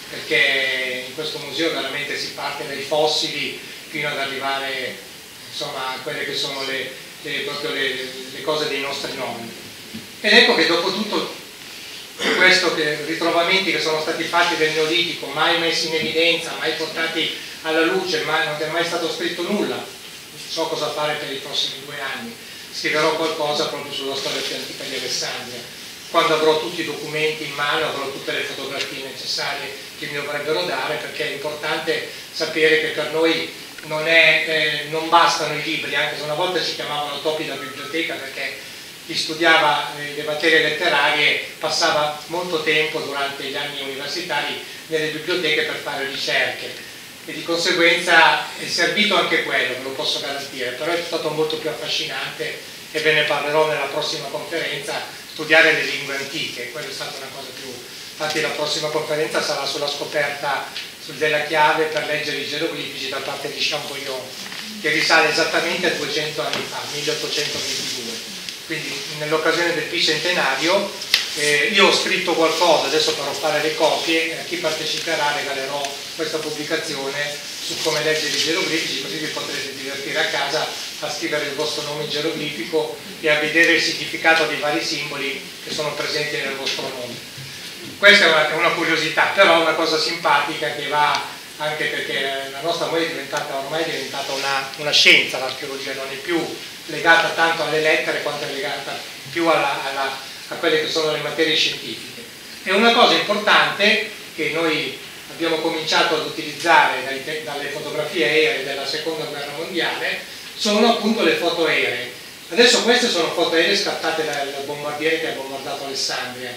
perché in questo museo veramente si parte dai fossili fino ad arrivare insomma a quelle che sono le, le, proprio le, le cose dei nostri nonni. Ed ecco che dopo tutto questo che, ritrovamenti che sono stati fatti del Neolitico, mai messi in evidenza, mai portati alla luce, mai, non è mai stato scritto nulla, non so cosa fare per i prossimi due anni, scriverò qualcosa proprio sulla storia più antica di Alessandria. Quando avrò tutti i documenti in mano, avrò tutte le fotografie necessarie che mi dovrebbero dare, perché è importante sapere che per noi non, è, eh, non bastano i libri, anche se una volta ci chiamavano topi da biblioteca, perché chi studiava eh, le materie letterarie passava molto tempo durante gli anni universitari nelle biblioteche per fare ricerche, e di conseguenza è servito anche quello, ve lo posso garantire, però è stato molto più affascinante, e ve ne parlerò nella prossima conferenza, studiare le lingue antiche. Quella è stata una cosa più, infatti la prossima conferenza sarà sulla scoperta della chiave per leggere i geroglifici da parte di Champollion, che risale esattamente a duecento anni fa, milleottocentoventidue. Quindi nell'occasione del bicentenario eh, io ho scritto qualcosa, adesso farò fare le copie, a chi parteciperà regalerò questa pubblicazione su come leggere i geroglifici, così vi potrete divertire a casa a scrivere il vostro nome in geroglifico e a vedere il significato dei vari simboli che sono presenti nel vostro nome. Questa è una, è una curiosità, però è una cosa simpatica che va anche perché la nostra ormai è diventata, ormai è diventata una, una scienza, l'archeologia non è più legata tanto alle lettere quanto è legata più alla, alla, a quelle che sono le materie scientifiche. E una cosa importante che noi abbiamo cominciato ad utilizzare dai, dalle fotografie aeree della seconda guerra mondiale sono appunto le foto aeree. Adesso queste sono foto aeree scattate dal bombardiere che ha bombardato Alessandria.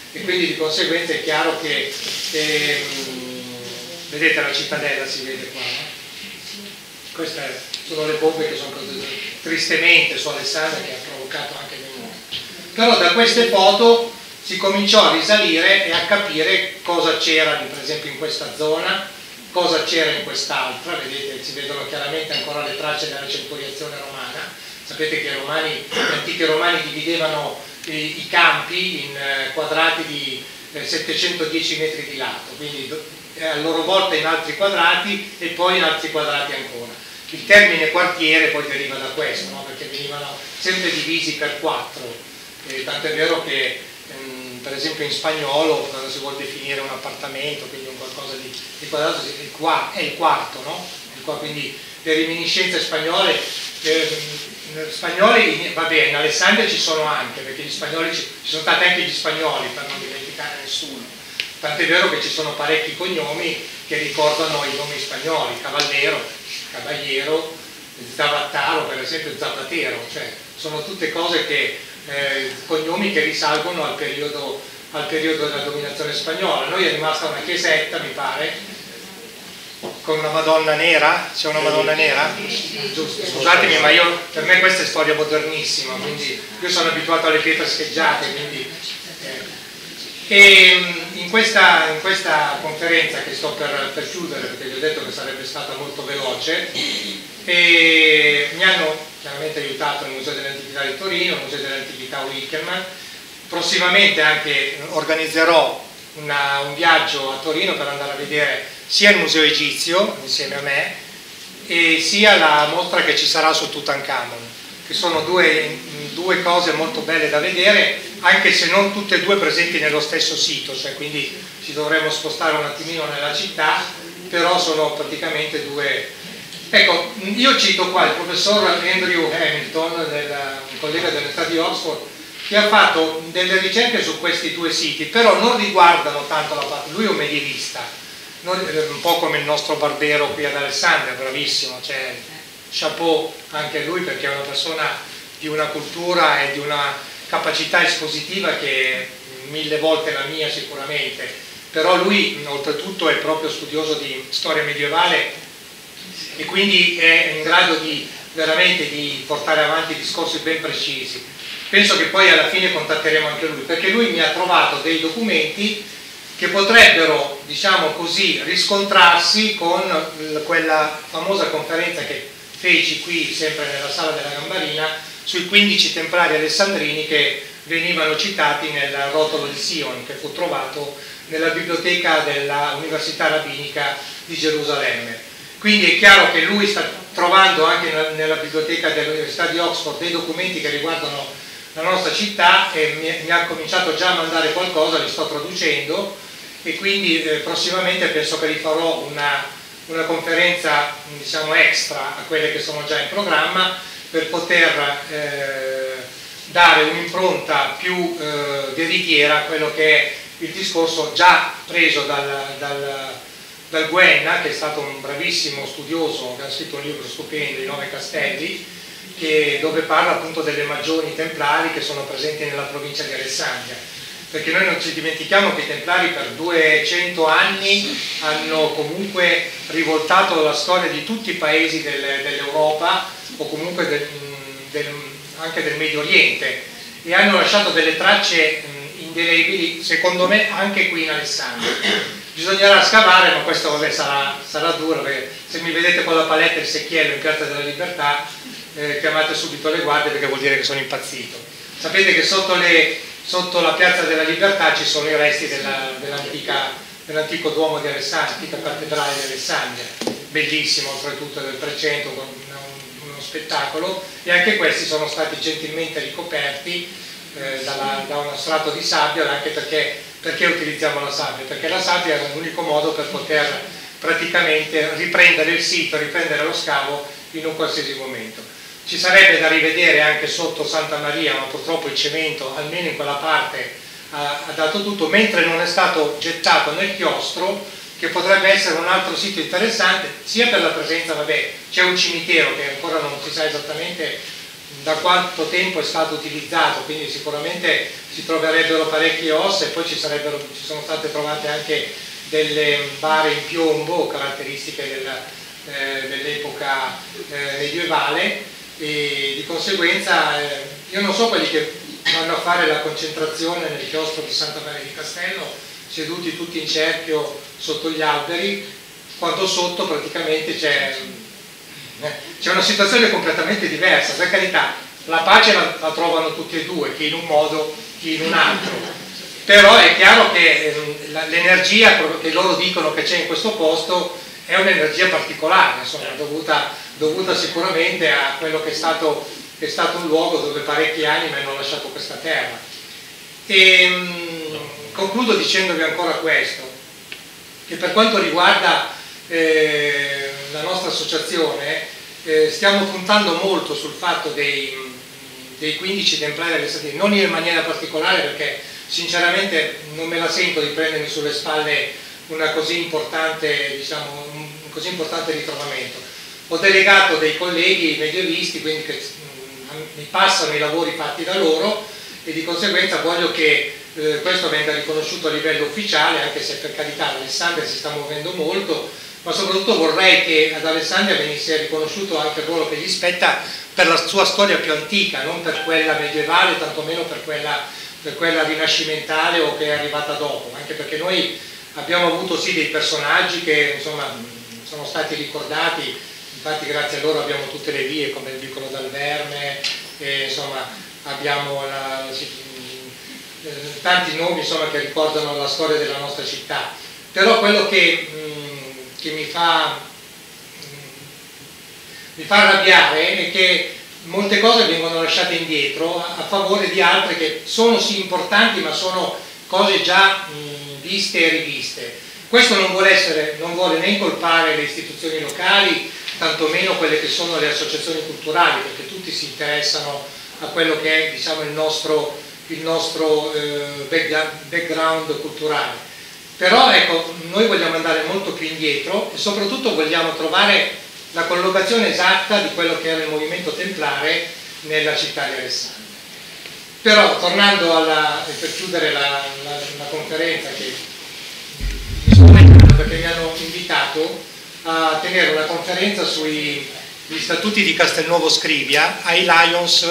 e quindi di conseguenza è chiaro che ehm, vedete la cittadella, si vede qua, no? Queste sono le bombe che sono cadute tristemente su Alessandria, che ha provocato anche dei morti. Però da queste foto si cominciò a risalire e a capire cosa c'era per esempio in questa zona, cosa c'era in quest'altra. Vedete, si vedono chiaramente ancora le tracce della centuriazione romana. Sapete che i romani, gli antichi romani dividevano i, i campi in eh, quadrati di eh, settecentodieci metri di lato, quindi eh, a loro volta in altri quadrati e poi in altri quadrati ancora. Il termine quartiere poi deriva da questo, no? Perché venivano sempre divisi per quattro, eh, tanto è vero che ehm, per esempio in spagnolo, quando si vuole definire un appartamento, quindi un qualcosa di, di quadrato, il qua, è il quarto, no? Il qua, quindi le reminiscenze spagnole, eh, spagnoli, vabbè, in Alessandria ci sono anche, perché gli spagnoli, ci, ci sono stati anche gli spagnoli, per non dimenticare nessuno, tant'è vero che ci sono parecchi cognomi che ricordano i nomi spagnoli, Cavallero, Cavaliero, Zavattaro per esempio, Zapatero, cioè sono tutte cose che, eh, cognomi che risalgono al periodo, al periodo della dominazione spagnola. Noi è rimasta una chiesetta, mi pare, con una Madonna nera, c'è una Madonna nera? Giusto, scusatemi, ma io, per me questa è storia modernissima, quindi io sono abituato alle pietre scheggiate, quindi... Eh. E in questa, in questa conferenza che sto per, per chiudere, perché vi ho detto che sarebbe stata molto veloce, e mi hanno chiaramente aiutato il Museo delle Antichità di Torino, il Museo delle Antichità Wickerman. Prossimamente anche organizzerò una, un viaggio a Torino per andare a vedere sia il Museo Egizio insieme a me e sia la mostra che ci sarà su Tutankhamon, che sono due, due cose molto belle da vedere, anche se non tutte e due presenti nello stesso sito, cioè quindi ci dovremo spostare un attimino nella città, però sono praticamente due... Ecco, io cito qua il professor Andrew Hamilton, del, un collega dell'Università di Oxford, che ha fatto delle ricerche su questi due siti, però non riguardano tanto la parte... Lui è un medievista, non, un po' come il nostro Barbero qui ad Alessandria, bravissimo, cioè chapeau anche lui, perché è una persona di una cultura e di una capacità espositiva che è mille volte la mia sicuramente, però lui oltretutto è proprio studioso di storia medievale e quindi è in grado di veramente di portare avanti discorsi ben precisi. Penso che poi alla fine contatteremo anche lui, perché lui mi ha trovato dei documenti che potrebbero, diciamo così, riscontrarsi con quella famosa conferenza che feci qui sempre nella sala della Gambarina sui quindici templari alessandrini che venivano citati nel rotolo di Sion, che fu trovato nella biblioteca dell'Università Rabbinica di Gerusalemme. Quindi è chiaro che lui sta trovando anche nella biblioteca dell'Università di Oxford dei documenti che riguardano la nostra città e mi, mi ha cominciato già a mandare qualcosa, li sto traducendo e quindi eh, prossimamente penso che vi farò una, una conferenza diciamo extra a quelle che sono già in programma, per poter eh, dare un'impronta più eh, veritiera a quello che è il discorso già preso dal, dal, dal Guenna, che è stato un bravissimo studioso, che ha scritto un libro stupendo, I Nove Castelli, che, dove parla appunto delle magioni templari che sono presenti nella provincia di Alessandria. Perché noi non ci dimentichiamo che i templari per duecento anni hanno comunque rivoltato la storia di tutti i paesi del, dell'Europa o comunque del, del, anche del Medio Oriente e hanno lasciato delle tracce indelebili, secondo me anche qui in Alessandria. Bisognerà scavare, ma questo vabbè, sarà, sarà duro, perché se mi vedete con la paletta e il secchiello in Piazza della Libertà eh, chiamate subito le guardie, perché vuol dire che sono impazzito. Sapete che sotto, le, sotto la Piazza della Libertà ci sono i resti dell'antico dell Duomo di Alessandria, l'antica cattedrale di Alessandria, bellissimo oltretutto del Trecento, con uno spettacolo, e anche questi sono stati gentilmente ricoperti eh, dalla, da uno strato di sabbia, anche perché, perché utilizziamo la sabbia? Perché la sabbia è l'unico modo per poter praticamente riprendere il sito, riprendere lo scavo in un qualsiasi momento. Ci sarebbe da rivedere anche sotto Santa Maria, ma purtroppo il cemento, almeno in quella parte, ha, ha dato tutto, mentre non è stato gettato nel chiostro, che potrebbe essere un altro sito interessante, sia per la presenza, vabbè, c'è un cimitero che ancora non si sa esattamente da quanto tempo è stato utilizzato, quindi sicuramente si troverebbero parecchie ossa, e poi ci, sarebbero, ci sono state trovate anche delle bare in piombo, caratteristiche eh, dell'epoca eh, medievale, e di conseguenza eh, io non so quelli che vanno a fare la concentrazione nel chiostro di Santa Maria di Castello, seduti tutti in cerchio sotto gli alberi, quando sotto praticamente c'è c'è una situazione completamente diversa. Per carità, la pace la, la trovano tutti e due, chi in un modo, chi in un altro, però è chiaro che l'energia che loro dicono che c'è in questo posto è un'energia particolare, insomma, dovuta, dovuta sicuramente a quello che è, stato, che è stato un luogo dove parecchi anime hanno lasciato questa terra. E mh, concludo dicendovi ancora questo, che per quanto riguarda eh, la nostra associazione, eh, stiamo puntando molto sul fatto dei, dei quindici templari Alessandrini, non in maniera particolare perché sinceramente non me la sento di prendermi sulle spalle una così importante, diciamo, un così importante ritrovamento. Ho delegato dei colleghi medievisti, quindi che mh, mi passano i lavori fatti da loro, e di conseguenza voglio che eh, questo venga riconosciuto a livello ufficiale, anche se per carità Alessandria si sta muovendo molto, ma soprattutto vorrei che ad Alessandria venisse riconosciuto anche il ruolo che gli spetta per la sua storia più antica, non per quella medievale, tantomeno per quella, per quella rinascimentale o che è arrivata dopo, anche perché noi abbiamo avuto sì dei personaggi che insomma sono stati ricordati, infatti grazie a loro abbiamo tutte le vie come il Vicolo dal Verme, e, insomma abbiamo la, eh, tanti nomi insomma, che ricordano la storia della nostra città, però quello che, mh, che mi fa mh, mi fa arrabbiare è che molte cose vengono lasciate indietro a, a favore di altre che sono sì importanti, ma sono cose già mh, viste e riviste. Questo non vuole, essere, non vuole né incolpare le istituzioni locali, tantomeno quelle che sono le associazioni culturali, perché tutti si interessano a quello che è, diciamo, il nostro, il nostro eh, background culturale. Però ecco, noi vogliamo andare molto più indietro e soprattutto vogliamo trovare la collocazione esatta di quello che era il movimento templare nella città di Alessandria. Però tornando alla, per chiudere la, la, la conferenza, che mi sono messo perché mi hanno invitato a tenere una conferenza sui gli statuti di Castelnuovo Scrivia ai Lions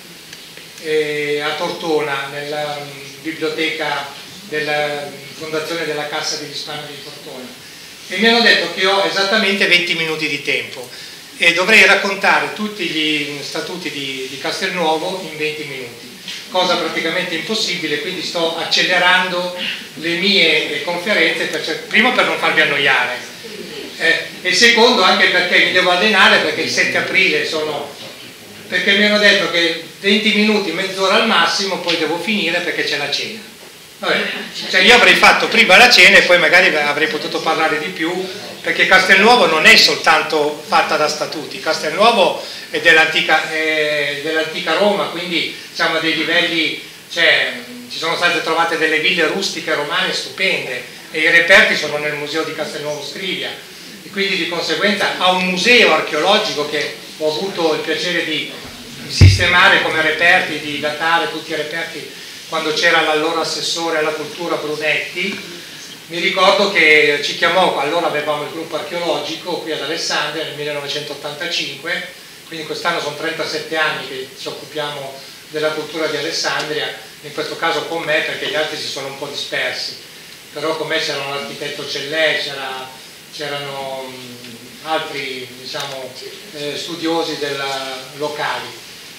eh, a Tortona, nella um, biblioteca della Fondazione della Cassa di Risparmio di Tortona, e mi hanno detto che ho esattamente venti minuti di tempo e dovrei raccontare tutti gli statuti di, di Castelnuovo in venti minuti, cosa praticamente impossibile, quindi sto accelerando le mie conferenze, per, primo per non farvi annoiare, eh, e secondo anche perché mi devo allenare, perché il sette aprile sono, perché mi hanno detto che venti minuti, mezz'ora al massimo, poi devo finire perché c'è la cena. Vabbè, cioè io avrei fatto prima la cena e poi magari avrei potuto parlare di più, perché Castelnuovo non è soltanto fatta da statuti, Castelnuovo è dell'antica dell Roma, quindi siamo a dei livelli, cioè, ci sono state trovate delle ville rustiche romane stupende e i reperti sono nel museo di Castelnuovo Scrivia, e quindi di conseguenza ha un museo archeologico che ho avuto il piacere di sistemare come reperti, di datare tutti i reperti quando c'era l'allora assessore alla cultura Brunetti. Mi ricordo che ci chiamò, allora avevamo il gruppo archeologico qui ad Alessandria nel millenovecentottantacinque, quindi quest'anno sono trentasette anni che ci occupiamo della cultura di Alessandria, in questo caso con me perché gli altri si sono un po' dispersi, però con me c'era l'architetto Cellè, c'erano altri, diciamo, eh, studiosi della, locali.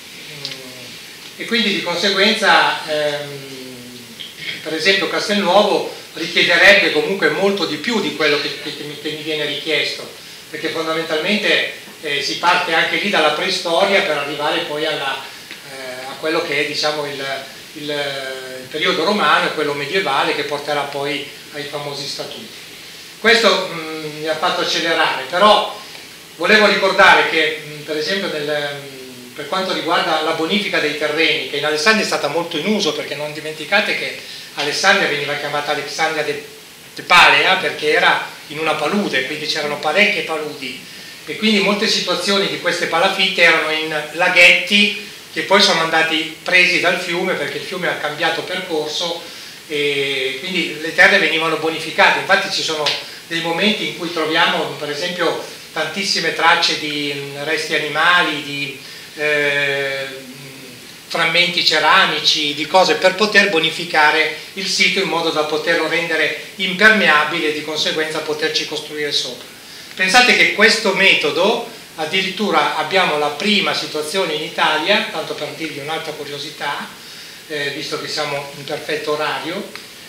E quindi di conseguenza ehm, per esempio Castelnuovo richiederebbe comunque molto di più di quello che, che, che mi viene richiesto, perché fondamentalmente eh, si parte anche lì dalla preistoria per arrivare poi alla, eh, a quello che è, diciamo, il, il, il periodo romano e quello medievale che porterà poi ai famosi statuti. Questo mh, mi ha fatto accelerare, però volevo ricordare che mh, per esempio nel per quanto riguarda la bonifica dei terreni, che in Alessandria è stata molto in uso, perché non dimenticate che Alessandria veniva chiamata Alexandria de, de Palea perché era in una palude, quindi c'erano parecchie paludi e quindi molte situazioni di queste palafitte erano in laghetti che poi sono andati presi dal fiume perché il fiume ha cambiato percorso e quindi le terre venivano bonificate. Infatti ci sono dei momenti in cui troviamo per esempio tantissime tracce di resti animali, di eh, frammenti ceramici, di cose per poter bonificare il sito in modo da poterlo rendere impermeabile e di conseguenza poterci costruire sopra. Pensate che questo metodo, addirittura abbiamo la prima situazione in Italia, tanto per dirvi un'altra curiosità, eh, visto che siamo in perfetto orario,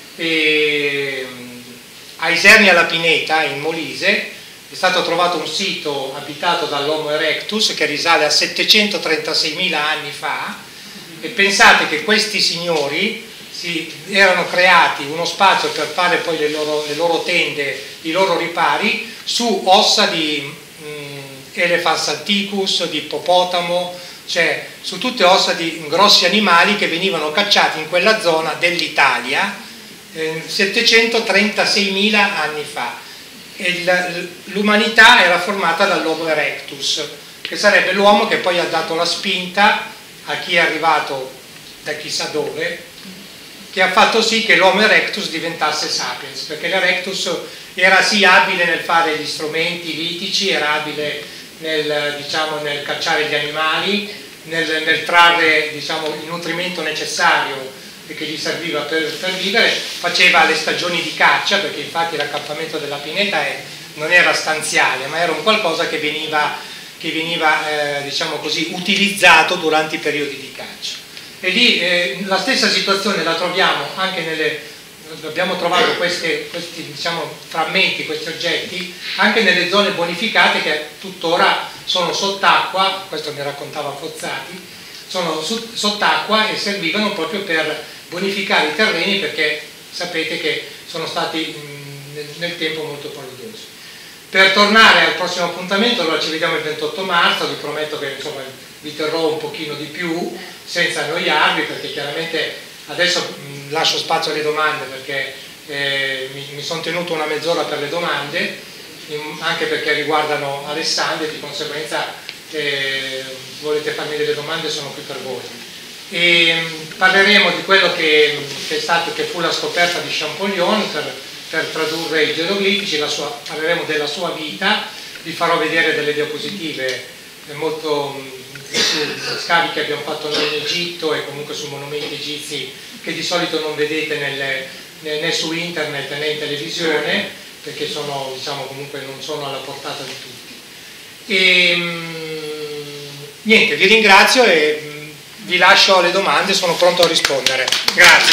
e, a Isernia la Pineta, in Molise, è stato trovato un sito abitato dall'Homo erectus che risale a settecentotrentasei anni fa, e pensate che questi signori si erano creati uno spazio per fare poi le loro, le loro tende, i loro ripari, su ossa di mh, Elephas anticus, di ippopotamo, cioè su tutte ossa di grossi animali che venivano cacciati in quella zona dell'Italia eh, settecentotrentasei anni fa. L'umanità era formata dall'Homo erectus, che sarebbe l'uomo che poi ha dato la spinta a chi è arrivato da chissà dove, che ha fatto sì che l'Homo erectus diventasse sapiens, perché l'erectus era sì abile nel fare gli strumenti litici, era abile nel, diciamo, nel cacciare gli animali, nel, nel trarre, diciamo, il nutrimento necessario che gli serviva per, per vivere, faceva le stagioni di caccia, perché infatti l'accampamento della Pineta è, non era stanziale, ma era un qualcosa che veniva, che veniva eh, diciamo così, utilizzato durante i periodi di caccia. E lì eh, la stessa situazione la troviamo anche nelle, abbiamo trovato queste, questi diciamo, frammenti, questi oggetti, anche nelle zone bonificate che tuttora sono sott'acqua, questo mi raccontava Fozzati, sono sott'acqua e servivano proprio per bonificare i terreni, perché sapete che sono stati mh, nel tempo molto paludosi. Per tornare al prossimo appuntamento, allora ci vediamo il ventotto marzo, vi prometto che insomma, vi terrò un pochino di più senza annoiarvi, perché chiaramente adesso mh, lascio spazio alle domande, perché eh, mi, mi sono tenuto una mezz'ora per le domande, in, anche perché riguardano Alessandro e di conseguenza eh, volete farmi delle domande, sono qui per voi. E, mh, parleremo di quello che, che, è stato, che fu la scoperta di Champollion per, per tradurre i geroglifici, la sua, parleremo della sua vita, vi farò vedere delle diapositive molto su scavi che abbiamo fatto noi in Egitto e comunque su monumenti egizi che di solito non vedete nelle, né su internet né in televisione, perché sono, diciamo, comunque non sono alla portata di tutti. E, niente, vi ringrazio e vi lascio alle domande, sono pronto a rispondere. Grazie.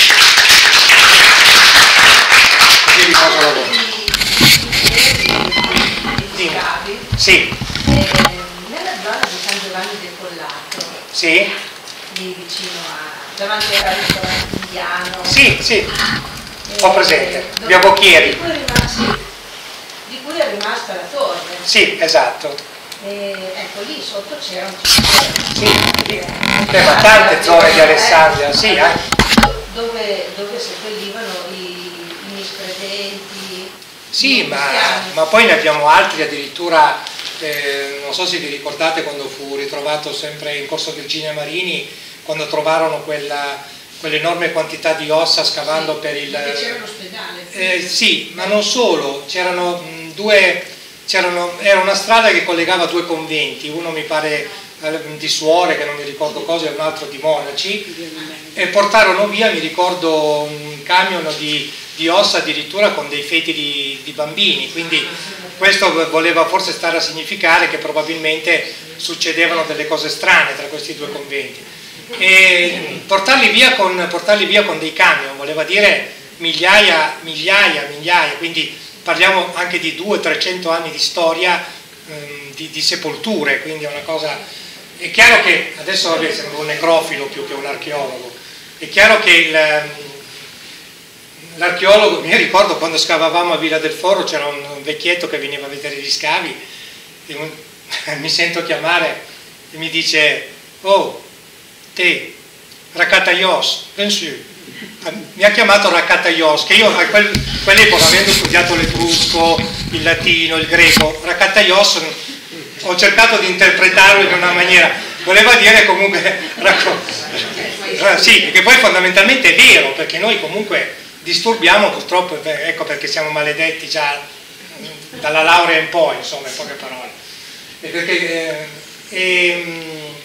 Così vi passo la voce. Sì. San Giovanni del Collato, sì, lì vicino a davanti al ristorante indiano. Sì, sì, eh, ho presente, via Bocchieri. Di cui, rimasti, di cui è rimasta la torre. Sì, esatto. E, ecco, lì sotto c'era un cimitero. Sì, lì. Beh, ma tante zone di Alessandria, sì, eh. Dove, dove seppellivano i, i miscredenti. Sì, ma, ma poi ne abbiamo altri addirittura. Eh, non so se vi ricordate quando fu ritrovato sempre in Corso Virginia Marini, quando trovarono quella, quell'enorme quantità di ossa scavando sì, per il... Perché c'era l'ospedale. Eh, sì, ma non solo, c'erano due... c'erano, era una strada che collegava due conventi, uno mi pare eh, di suore, che non mi ricordo cosa, e un altro di monaci, e portarono via, mi ricordo, un camion di, di ossa addirittura con dei feti di, di bambini, quindi questo voleva forse stare a significare che probabilmente succedevano delle cose strane tra questi due conventi. E portarli via con, portarli via con dei camion voleva dire migliaia, migliaia, migliaia, quindi parliamo anche di duecento trecento anni di storia ehm, di, di sepolture, quindi è una cosa... È chiaro che, adesso vabbè, sembra un necrofilo più che un archeologo, è chiaro che il... L'archeologo, mi ricordo quando scavavamo a Villa del Foro, c'era un vecchietto che veniva a vedere gli scavi, e un, mi sento chiamare e mi dice: oh, te, Rakataios, ven su. Mi ha chiamato Rakataios, che io a quel, quell'epoca, avendo studiato l'etrusco, il latino, il greco, Rakataios, ho cercato di interpretarlo in una maniera, voleva dire comunque raccon- sì, che poi fondamentalmente è vero, perché noi comunque disturbiamo purtroppo, ecco perché siamo maledetti già dalla laurea in poi, insomma, in poche parole. E perché eh, e,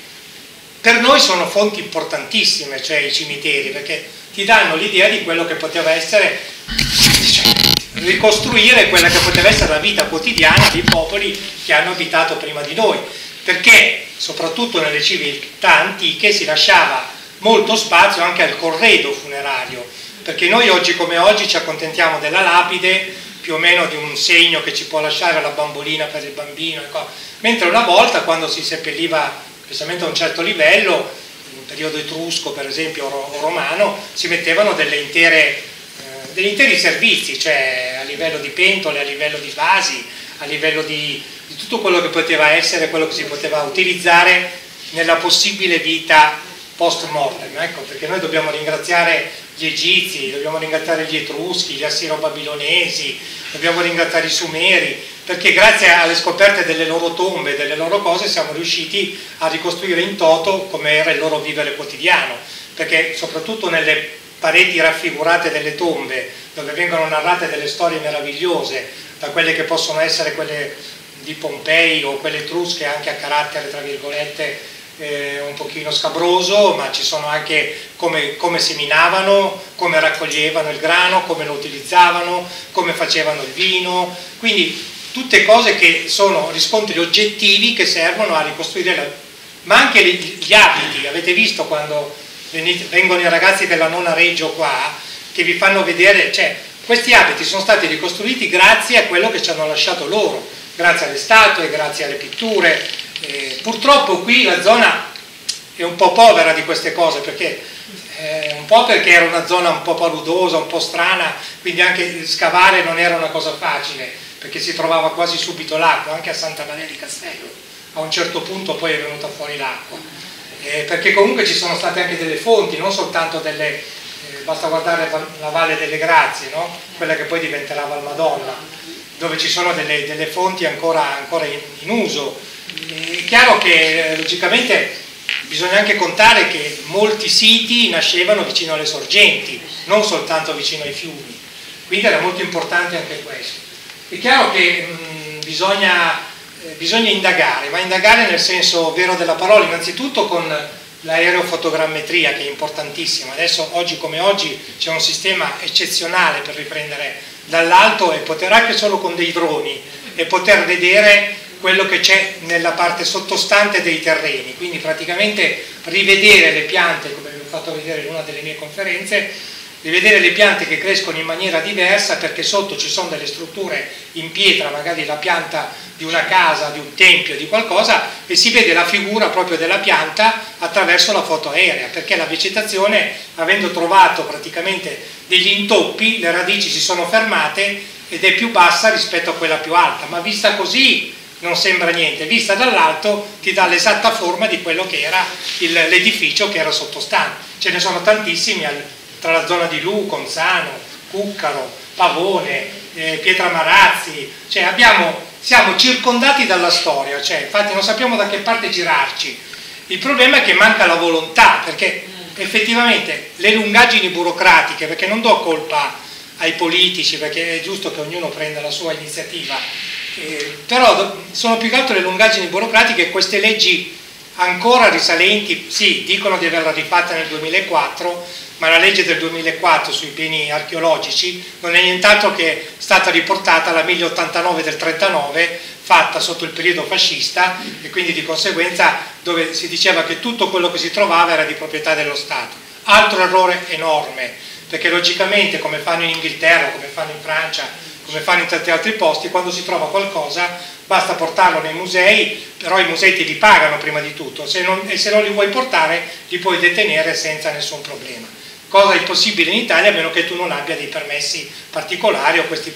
per noi sono fonti importantissime, cioè i cimiteri, perché ti danno l'idea di quello che poteva essere, diciamo, ricostruire quella che poteva essere la vita quotidiana dei popoli che hanno abitato prima di noi, perché soprattutto nelle civiltà antiche si lasciava molto spazio anche al corredo funerario, perché noi oggi come oggi ci accontentiamo della lapide, più o meno di un segno che ci può lasciare la bambolina per il bambino, ecco. Mentre una volta, quando si seppelliva specialmente a un certo livello, in un periodo etrusco per esempio o romano, si mettevano delle intere, eh, degli interi servizi, cioè a livello di pentole, a livello di vasi, a livello di, di tutto quello che poteva essere, quello che si poteva utilizzare nella possibile vita post mortem, ecco, perché noi dobbiamo ringraziare gli egizi, dobbiamo ringraziare gli etruschi, gli assiro-babilonesi, dobbiamo ringraziare i sumeri, perché grazie alle scoperte delle loro tombe, delle loro cose, siamo riusciti a ricostruire in toto come era il loro vivere quotidiano, perché soprattutto nelle pareti raffigurate delle tombe, dove vengono narrate delle storie meravigliose, da quelle che possono essere quelle di Pompei o quelle etrusche anche a carattere, tra virgolette, Eh, un pochino scabroso, ma ci sono anche come, come seminavano, come raccoglievano il grano, come lo utilizzavano, come facevano il vino, quindi tutte cose che sono riscontri oggettivi che servono a ricostruire la... ma anche gli, gli abiti. Avete visto quando venite, vengono i ragazzi della nona Reggio qua, che vi fanno vedere, cioè questi abiti sono stati ricostruiti grazie a quello che ci hanno lasciato loro, grazie alle statue, grazie alle pitture. Eh, purtroppo qui la zona è un po' povera di queste cose, perché eh, un po' perché era una zona un po' paludosa, un po' strana, quindi anche scavare non era una cosa facile, perché si trovava quasi subito l'acqua, anche a Santa Maria di Castello a un certo punto poi è venuta fuori l'acqua, eh, perché comunque ci sono state anche delle fonti, non soltanto delle, eh, basta guardare la Valle delle Grazie, no? Quella che poi diventerà Valmadonna, dove ci sono delle, delle fonti ancora, ancora in, in uso. È chiaro che logicamente bisogna anche contare che molti siti nascevano vicino alle sorgenti, non soltanto vicino ai fiumi, quindi era molto importante anche questo. È chiaro che mh, bisogna, eh, bisogna indagare, ma indagare nel senso vero della parola, innanzitutto con l'aerofotogrammetria, che è importantissima. Adesso, oggi come oggi, c'è un sistema eccezionale per riprendere dall'alto e poter anche solo con dei droni e poter vedere quello che c'è nella parte sottostante dei terreni, quindi praticamente rivedere le piante, come vi ho fatto vedere in una delle mie conferenze, rivedere le piante che crescono in maniera diversa, perché sotto ci sono delle strutture in pietra, magari la pianta di una casa, di un tempio, di qualcosa, e si vede la figura proprio della pianta attraverso la foto aerea, perché la vegetazione, avendo trovato praticamente degli intoppi, le radici si sono fermate ed è più bassa rispetto a quella più alta, ma vista così non sembra niente, vista dall'alto ti dà l'esatta forma di quello che era l'edificio che era sottostante. Ce ne sono tantissimi al, tra la zona di Lu, Conzano, Cuccaro, Pavone, eh, Pietramarazzi, cioè abbiamo, siamo circondati dalla storia, cioè, infatti non sappiamo da che parte girarci. Il problema è che manca la volontà, perché effettivamente le lungaggini burocratiche, perché non do colpa ai politici, perché è giusto che ognuno prenda la sua iniziativa, Eh, però sono più che altro le lungaggini burocratiche. Queste leggi ancora risalenti, sì, dicono di averla rifatta nel duemilaquattro, ma la legge del duemilaquattro sui beni archeologici non è nient'altro che stata riportata alla mille ottantanove del trentanove, fatta sotto il periodo fascista, e quindi di conseguenza dove si diceva che tutto quello che si trovava era di proprietà dello Stato. Altro errore enorme, perché logicamente, come fanno in Inghilterra, come fanno in Francia, come fanno in tanti altri posti, quando si trova qualcosa basta portarlo nei musei, però i musei ti li pagano prima di tutto, se non, e se non li vuoi portare li puoi detenere senza nessun problema, cosa impossibile in Italia a meno che tu non abbia dei permessi particolari, o questi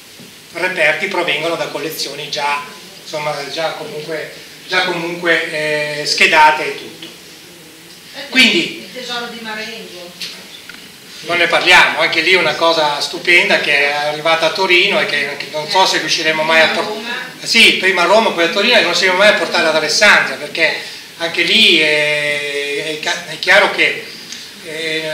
reperti provengono da collezioni già, insomma, già comunque, già comunque eh, schedate e tutto. Quindi il tesoro di Marengo, non ne parliamo, anche lì è una cosa stupenda che è arrivata a Torino e che non so se riusciremo mai a portare, sì, prima a Roma, poi a Torino, e non riusciremo mai a portare ad Alessandria, perché anche lì è, è chiaro che eh,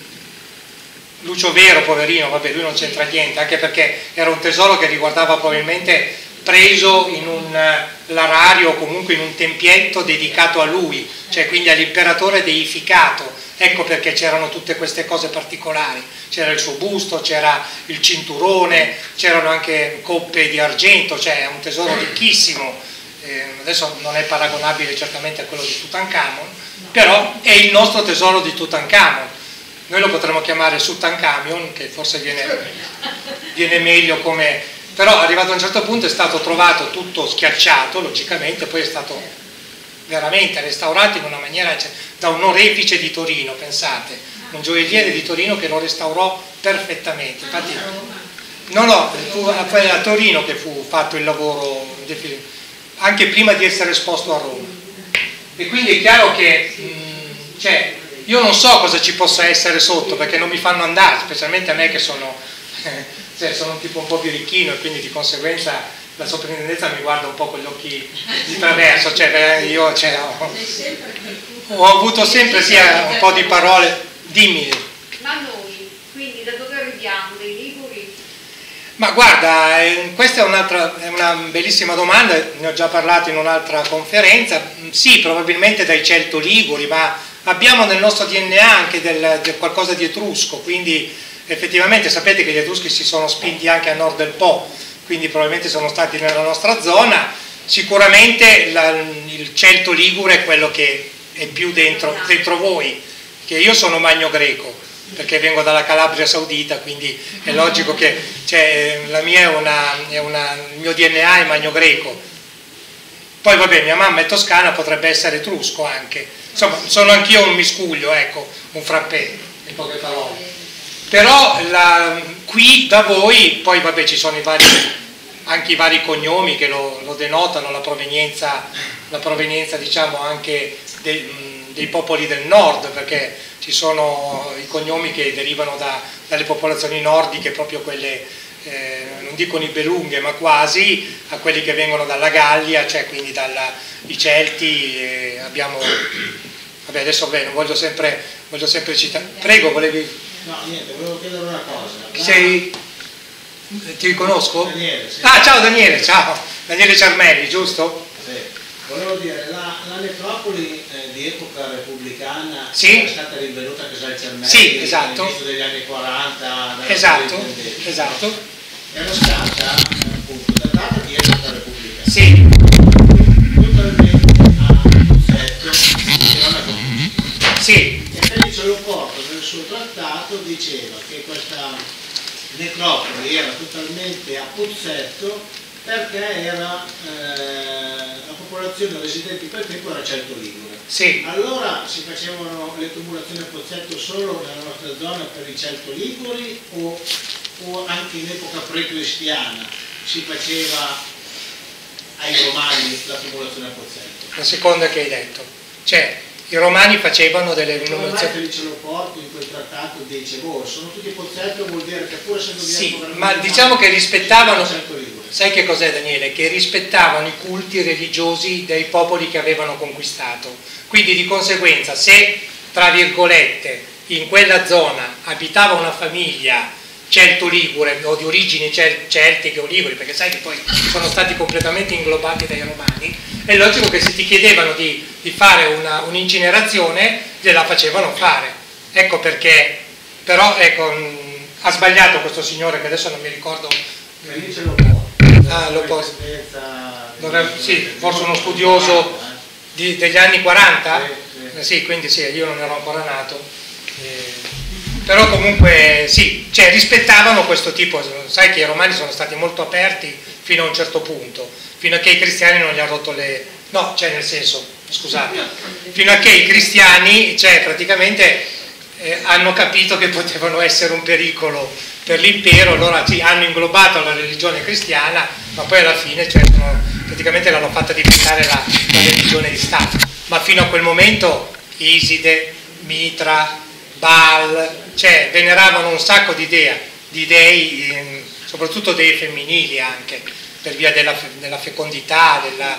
Lucio Vero, poverino, vabbè, lui non c'entra niente, anche perché era un tesoro che riguardava probabilmente preso in un larario o comunque in un tempietto dedicato a lui, cioè quindi all'imperatore deificato. Ecco perché c'erano tutte queste cose particolari, c'era il suo busto, c'era il cinturone, c'erano anche coppe di argento, cioè è un tesoro ricchissimo. Eh, adesso non è paragonabile certamente a quello di Tutankhamon, però è il nostro tesoro di Tutankhamon. Noi lo potremmo chiamare Tutankhamon, che forse viene, viene meglio come... però arrivato a un certo punto è stato trovato tutto schiacciato, logicamente, poi è stato veramente restaurato in una maniera, cioè, da un orefice di Torino, pensate, un gioielliere di Torino che lo restaurò perfettamente. Infatti, no, no, fu a Torino che fu fatto il lavoro, anche prima di essere esposto a Roma. E quindi è chiaro che mh, cioè, io non so cosa ci possa essere sotto, perché non mi fanno andare, specialmente a me che sono, eh, cioè, sono un tipo un po' birichino, e quindi di conseguenza la soprintendenza mi guarda un po' con gli occhi di traverso, cioè io cioè, ho, ho avuto sempre sia un po' di parole, dimmi. Ma noi, quindi da dove arriviamo? Dei Liguri? Ma guarda, eh, questa è un'altra, è una bellissima domanda, ne ho già parlato in un'altra conferenza. Sì, probabilmente dai Celto Liguri, ma abbiamo nel nostro D N A anche del, del qualcosa di etrusco, quindi effettivamente sapete che gli etruschi si sono spinti anche a nord del Po, quindi probabilmente sono stati nella nostra zona. Sicuramente la, il Celto Ligure è quello che è più dentro, dentro voi, che io sono magno greco, perché vengo dalla Calabria Saudita, quindi è logico che cioè, la mia è una, è una, il mio D N A è magno greco. Poi vabbè, mia mamma è toscana, potrebbe essere etrusco anche, insomma sono anch'io un miscuglio, ecco, un frappè, in poche parole. Però la, qui da voi, poi vabbè ci sono i vari, anche i vari cognomi che lo, lo denotano, la provenienza, la provenienza diciamo anche dei, dei popoli del nord, perché ci sono i cognomi che derivano da, dalle popolazioni nordiche, proprio quelle, eh, non dico nibelunghe, ma quasi, a quelli che vengono dalla Gallia, cioè quindi dalla, i Celti, eh, abbiamo... Vabbè, adesso beh, non voglio sempre, voglio sempre citare... Prego, volevi... No, niente, volevo chiedere una cosa. Sei... Ti riconosco? Daniele, sì. Ah, ciao Daniele, ciao. Daniele Ciarmelli, giusto? Sì. Volevo dire, la, la necropoli eh, di epoca repubblicana sì. è stata rinvenuta a Casal Ciarmelli sì, esatto. all'inizio degli anni quaranta. Esatto, esatto. Era stata appunto datata di epoca repubblicana. Sì. Totalmente a Pozzetto, che non è così. Sì. E Felice Leopoldo nel suo trattato diceva che questa necropoli era totalmente a Pozzetto perché era, eh, la popolazione residente in quel tempo era Celto Ligure. Sì. Allora si facevano le tumulazioni a Pozzetto solo nella nostra zona per i Celto Liguri o, o anche in epoca pre-cristiana si faceva ai Romani la tumulazione a Pozzetto? La seconda che hai detto. Cioè, i Romani facevano delle rinnovazioni. Felice Leopoldo in quel trattato dice, oh, sono tutti Pozzetto, vuol dire che pur essendo sì, ma diciamo che rispettavano, sai che cos'è Daniele? Che rispettavano i culti religiosi dei popoli che avevano conquistato, quindi di conseguenza se, tra virgolette, in quella zona abitava una famiglia celto-ligure o di origini celtiche o liguri, perché sai che poi sono stati completamente inglobati dai Romani, è logico che se ti chiedevano di, di fare un'incinerazione gliela facevano fare. Ecco perché, però ecco, mh, ha sbagliato questo signore che adesso non mi ricordo. Felice Leopoldo. Ah, Leopoldo. Sì, forse uno studioso di, degli anni quaranta? Sì, sì. Sì, quindi sì, io non ero ancora nato. Eh, però comunque sì, cioè rispettavano questo tipo, sai che i romani sono stati molto aperti fino a un certo punto, fino a che i cristiani non gli hanno rotto le... no, cioè nel senso, scusate, fino a che i cristiani, cioè praticamente eh, hanno capito che potevano essere un pericolo per l'impero, allora sì, hanno inglobato la religione cristiana, ma poi alla fine cioè, sono, praticamente l'hanno fatta diventare la, la religione di Stato, ma fino a quel momento Iside, Mitra, Baal, cioè veneravano un sacco di, dea, di dei, eh, soprattutto dei femminili anche, per via della, della fecondità, della,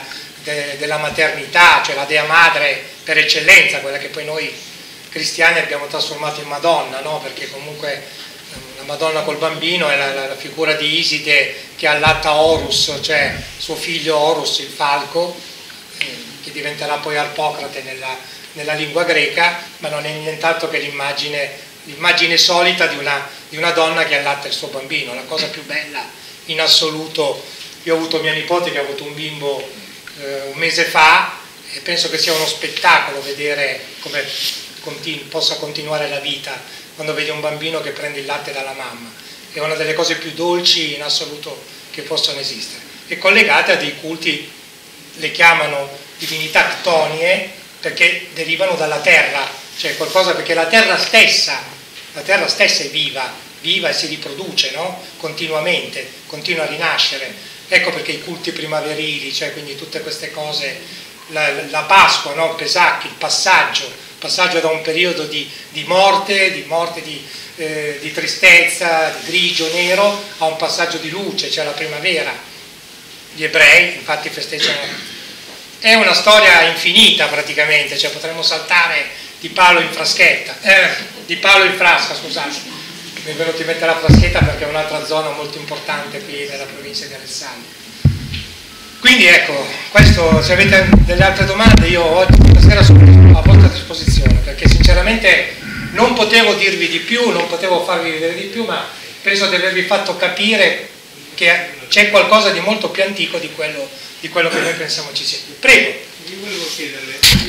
de, della maternità, cioè la Dea Madre per eccellenza, quella che poi noi cristiani abbiamo trasformato in Madonna, no? Perché comunque la Madonna col bambino è la, la, la figura di Iside che allatta Horus, cioè suo figlio Horus, il falco, eh, che diventerà poi Arpocrate nella, nella lingua greca, ma non è nient'altro che l'immagine l'immagine solita di una, di una donna che allatta il suo bambino, la cosa più bella in assoluto. Io ho avuto mia nipote che ha avuto un bimbo eh, un mese fa e penso che sia uno spettacolo vedere come continu- possa continuare la vita quando vedi un bambino che prende il latte dalla mamma. È una delle cose più dolci in assoluto che possono esistere. E collegate a dei culti, le chiamano divinità ctonie perché derivano dalla terra, cioè qualcosa, perché la terra stessa La terra stessa è viva, viva e si riproduce, no? Continuamente, continua a rinascere. Ecco perché i culti primaverili, cioè quindi tutte queste cose, la, la Pasqua, no? Pesach, il passaggio, passaggio da un periodo di, di morte, di, morte di, eh, di tristezza, di grigio, nero, a un passaggio di luce, cioè la primavera. Gli ebrei infatti festeggiano. È una storia infinita praticamente, cioè potremmo saltare di palo in fraschetta, eh, di palo in frasca, scusate, mi è venuto in mente la fraschetta perché è un'altra zona molto importante qui nella provincia di Alessandria. Quindi ecco, questo, se avete delle altre domande io oggi, stasera sono a vostra disposizione, perché sinceramente non potevo dirvi di più, non potevo farvi vedere di più, ma penso di avervi fatto capire che c'è qualcosa di molto più antico di quello, di quello che noi pensiamo ci sia. Prego. Io volevo chiederle,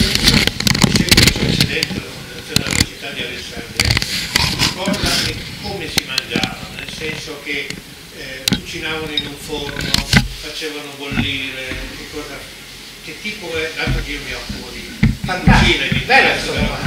io precedente alla fondazione della città di Alessandria, ricorda come si mangiava, nel senso che eh, cucinavano in un forno, facevano bollire, che, cosa, che tipo è, dato che io mi occupo di cucina e di bella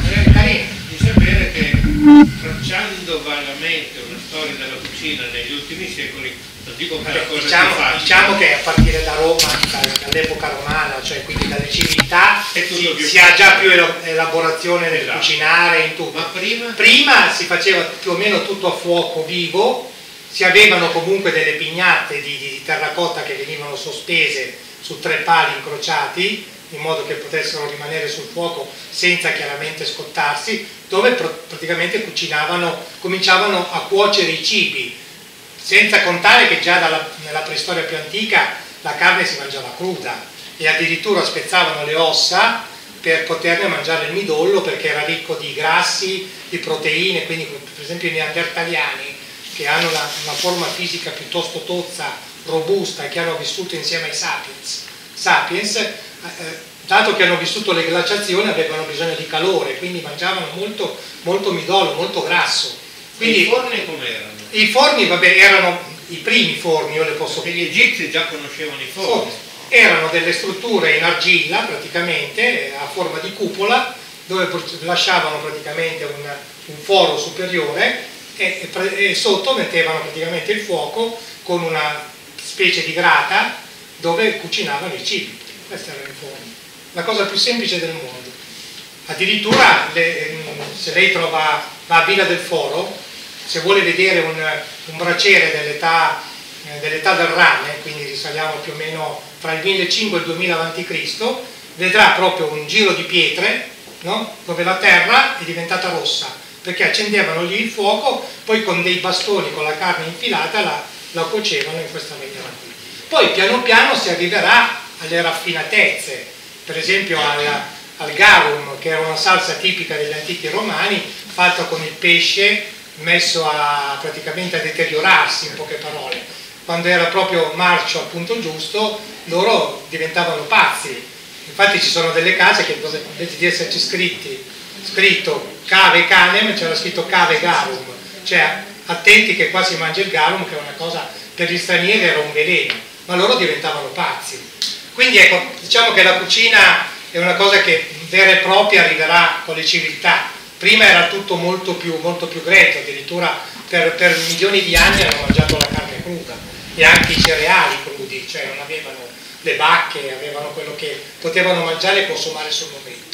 di sapere che tracciando vagamente una storia della cucina negli ultimi secoli, non dico che è una cosa diciamo, più facile. diciamo che a partire da Roma, dall'epoca romana, cioè quindi dalle civiltà, si, più si ha già più elaborazione nel esatto. cucinare, in tutto. Ma prima? Prima si faceva più o meno tutto a fuoco vivo, si avevano comunque delle pignate di, di terracotta che venivano sospese su tre pali incrociati, in modo che potessero rimanere sul fuoco senza chiaramente scottarsi, dove pr- praticamente cucinavano, cominciavano a cuocere i cibi, senza contare che già dalla, nella preistoria più antica la carne si mangiava cruda e addirittura spezzavano le ossa per poterne mangiare il midollo, perché era ricco di grassi, di proteine. Quindi per esempio i neandertaliani, che hanno una, una forma fisica piuttosto tozza, robusta e che hanno vissuto insieme ai sapiens, sapiens eh, dato che hanno vissuto le glaciazioni, avevano bisogno di calore, quindi mangiavano molto, molto midollo, molto grasso. Quindi, i forni com'erano? I forni, vabbè, erano i primi forni, io le posso dire. Gli egizi già conoscevano i forni. forni. Erano delle strutture in argilla, praticamente, a forma di cupola, dove lasciavano praticamente un, un foro superiore e, e, e sotto mettevano praticamente il fuoco con una specie di grata dove cucinavano i cibi. Questi erano i forni. La cosa più semplice del mondo. Addirittura le, se lei trova, va a Villa del Foro, se vuole vedere un, un braciere dell'età eh, dell'età del rame, quindi risaliamo più o meno tra il millecinquecento e il duemila avanti Cristo, vedrà proprio un giro di pietre, no? Dove la terra è diventata rossa, perché accendevano lì il fuoco, poi con dei bastoni con la carne infilata la, la cuocevano in questa maniera qui. Poi piano piano si arriverà alle raffinatezze, per esempio al, al garum, che era una salsa tipica degli antichi romani, fatta con il pesce messo a praticamente a deteriorarsi, in poche parole. Quando era proprio marcio al punto giusto, loro diventavano pazzi. Infatti ci sono delle case che invece di esserci scritti, scritto cave canem, c'era scritto cave garum, cioè attenti che qua si mangia il garum, che è una cosa per gli stranieri era un veleno, ma loro diventavano pazzi. Quindi ecco, diciamo che la cucina è una cosa che vera e propria arriverà con le civiltà. Prima era tutto molto più, molto più greto, addirittura per, per milioni di anni hanno mangiato la carne cruda e anche i cereali crudi, cioè non avevano le bacche, avevano quello che potevano mangiare e consumare sul momento.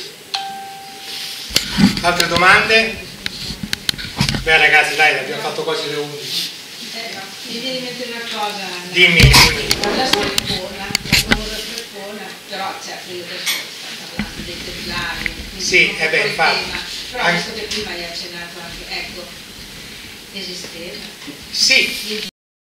Altre domande? Beh ragazzi, dai, abbiamo fatto quasi le undici. Eh, no. Mi viene in mente una cosa. Dimmi, dimmi. La strepona, la famosa strepona. però certo io adesso sto parlando dei templari, quindi sì, non eh beh, infatti. tema, però Anche... visto che prima hai accennato anche, ecco, esisteva. Sì.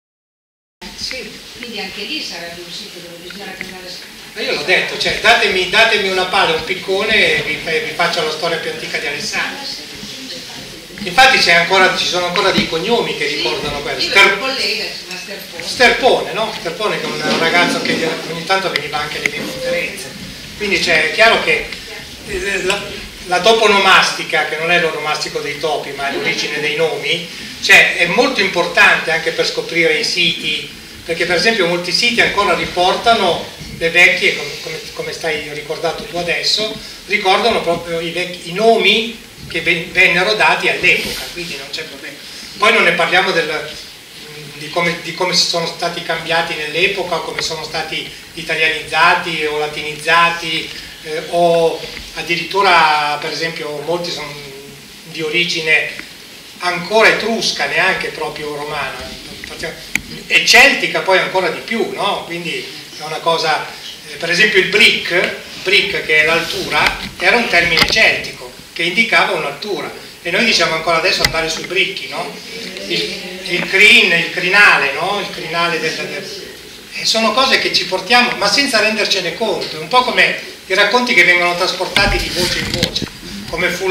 Sì. Quindi anche lì sarebbe un sito dove bisogna ragionare. Ma io l'ho detto, cioè datemi, datemi una palla, un piccone e vi, vi faccio la storia più antica di Alessandria. Infatti c'è ancora, ci sono ancora dei cognomi che ricordano quello. Io Ster... un collega, una Sterpone. Sterpone, no? Sterpone che è un ragazzo che ogni tanto veniva anche alle mie conferenze. Quindi cioè, è chiaro che la, la toponomastica, che non è l'onomastico dei topi, ma è l'origine dei nomi, cioè è molto importante anche per scoprire i siti, perché per esempio molti siti ancora riportano le vecchie, come, come, come stai ricordato tu adesso, ricordano proprio i, vecchi, i nomi che vennero dati all'epoca, quindi non c'è problema. Poi non ne parliamo del, di, come, di come sono stati cambiati nell'epoca, come sono stati italianizzati o latinizzati, eh, o addirittura per esempio molti sono di origine ancora etrusca, neanche proprio romana, e celtica poi ancora di più, no? Quindi è una cosa, eh, per esempio il brick, brick che è l'altura, era un termine celtico che indicava un'altura, e noi diciamo ancora adesso andare sui bricchi, no? Il, il crin, il crinale, no? Il crinale del, del, e sono cose che ci portiamo, ma senza rendercene conto, è un po' come i racconti che vengono trasportati di voce in voce, come fu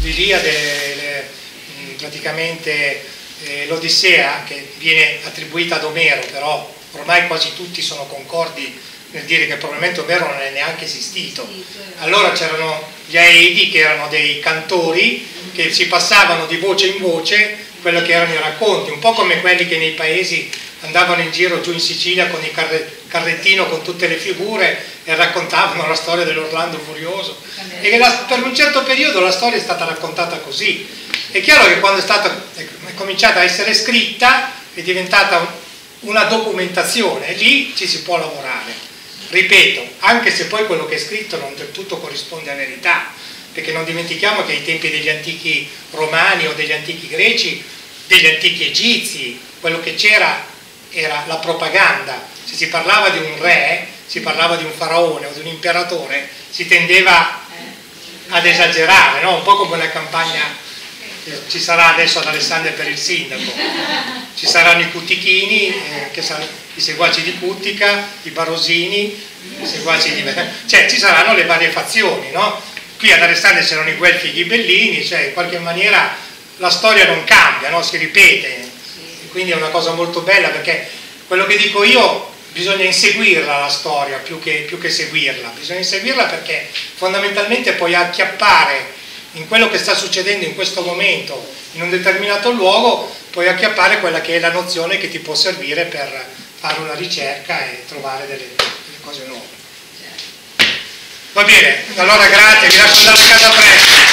l'Iliade, praticamente eh, l'Odissea, che viene attribuita ad Omero, però ormai quasi tutti sono concordi nel dire che probabilmente Omero non è neanche esistito. Allora c'erano gli Aedi, che erano dei cantori che si passavano di voce in voce quello che erano i racconti, un po' come quelli che nei paesi andavano in giro giù in Sicilia con il carre, carrettino con tutte le figure e raccontavano la storia dell'Orlando Furioso, e che la, per un certo periodo la storia è stata raccontata così. È chiaro che quando è stata è cominciata a essere scritta è diventata una documentazione, e lì ci si può lavorare. Ripeto, anche se poi quello che è scritto non del tutto corrisponde a verità, perché non dimentichiamo che ai tempi degli antichi romani o degli antichi greci, degli antichi egizi, quello che c'era era la propaganda. Se si parlava di un re, si parlava di un faraone o di un imperatore, si tendeva ad esagerare, no? Un po' come la campagna che ci sarà adesso ad Alessandria per il sindaco. Ci saranno i cuttichini, eh, che saranno i seguaci di Cuttica, i barosini, i seguaci di... cioè ci saranno le varie fazioni, no? Qui ad Alessandria c'erano i guelfi e i ghibellini, cioè in qualche maniera la storia non cambia, no? Si ripete, e quindi è una cosa molto bella, perché quello che dico io, bisogna inseguirla la storia più che, più che seguirla, bisogna inseguirla perché fondamentalmente puoi acchiappare in quello che sta succedendo in questo momento in un determinato luogo, puoi acchiappare quella che è la nozione che ti può servire per fare una ricerca e trovare delle, delle cose nuove. Va bene, allora grazie, vi lascio andare a casa presto.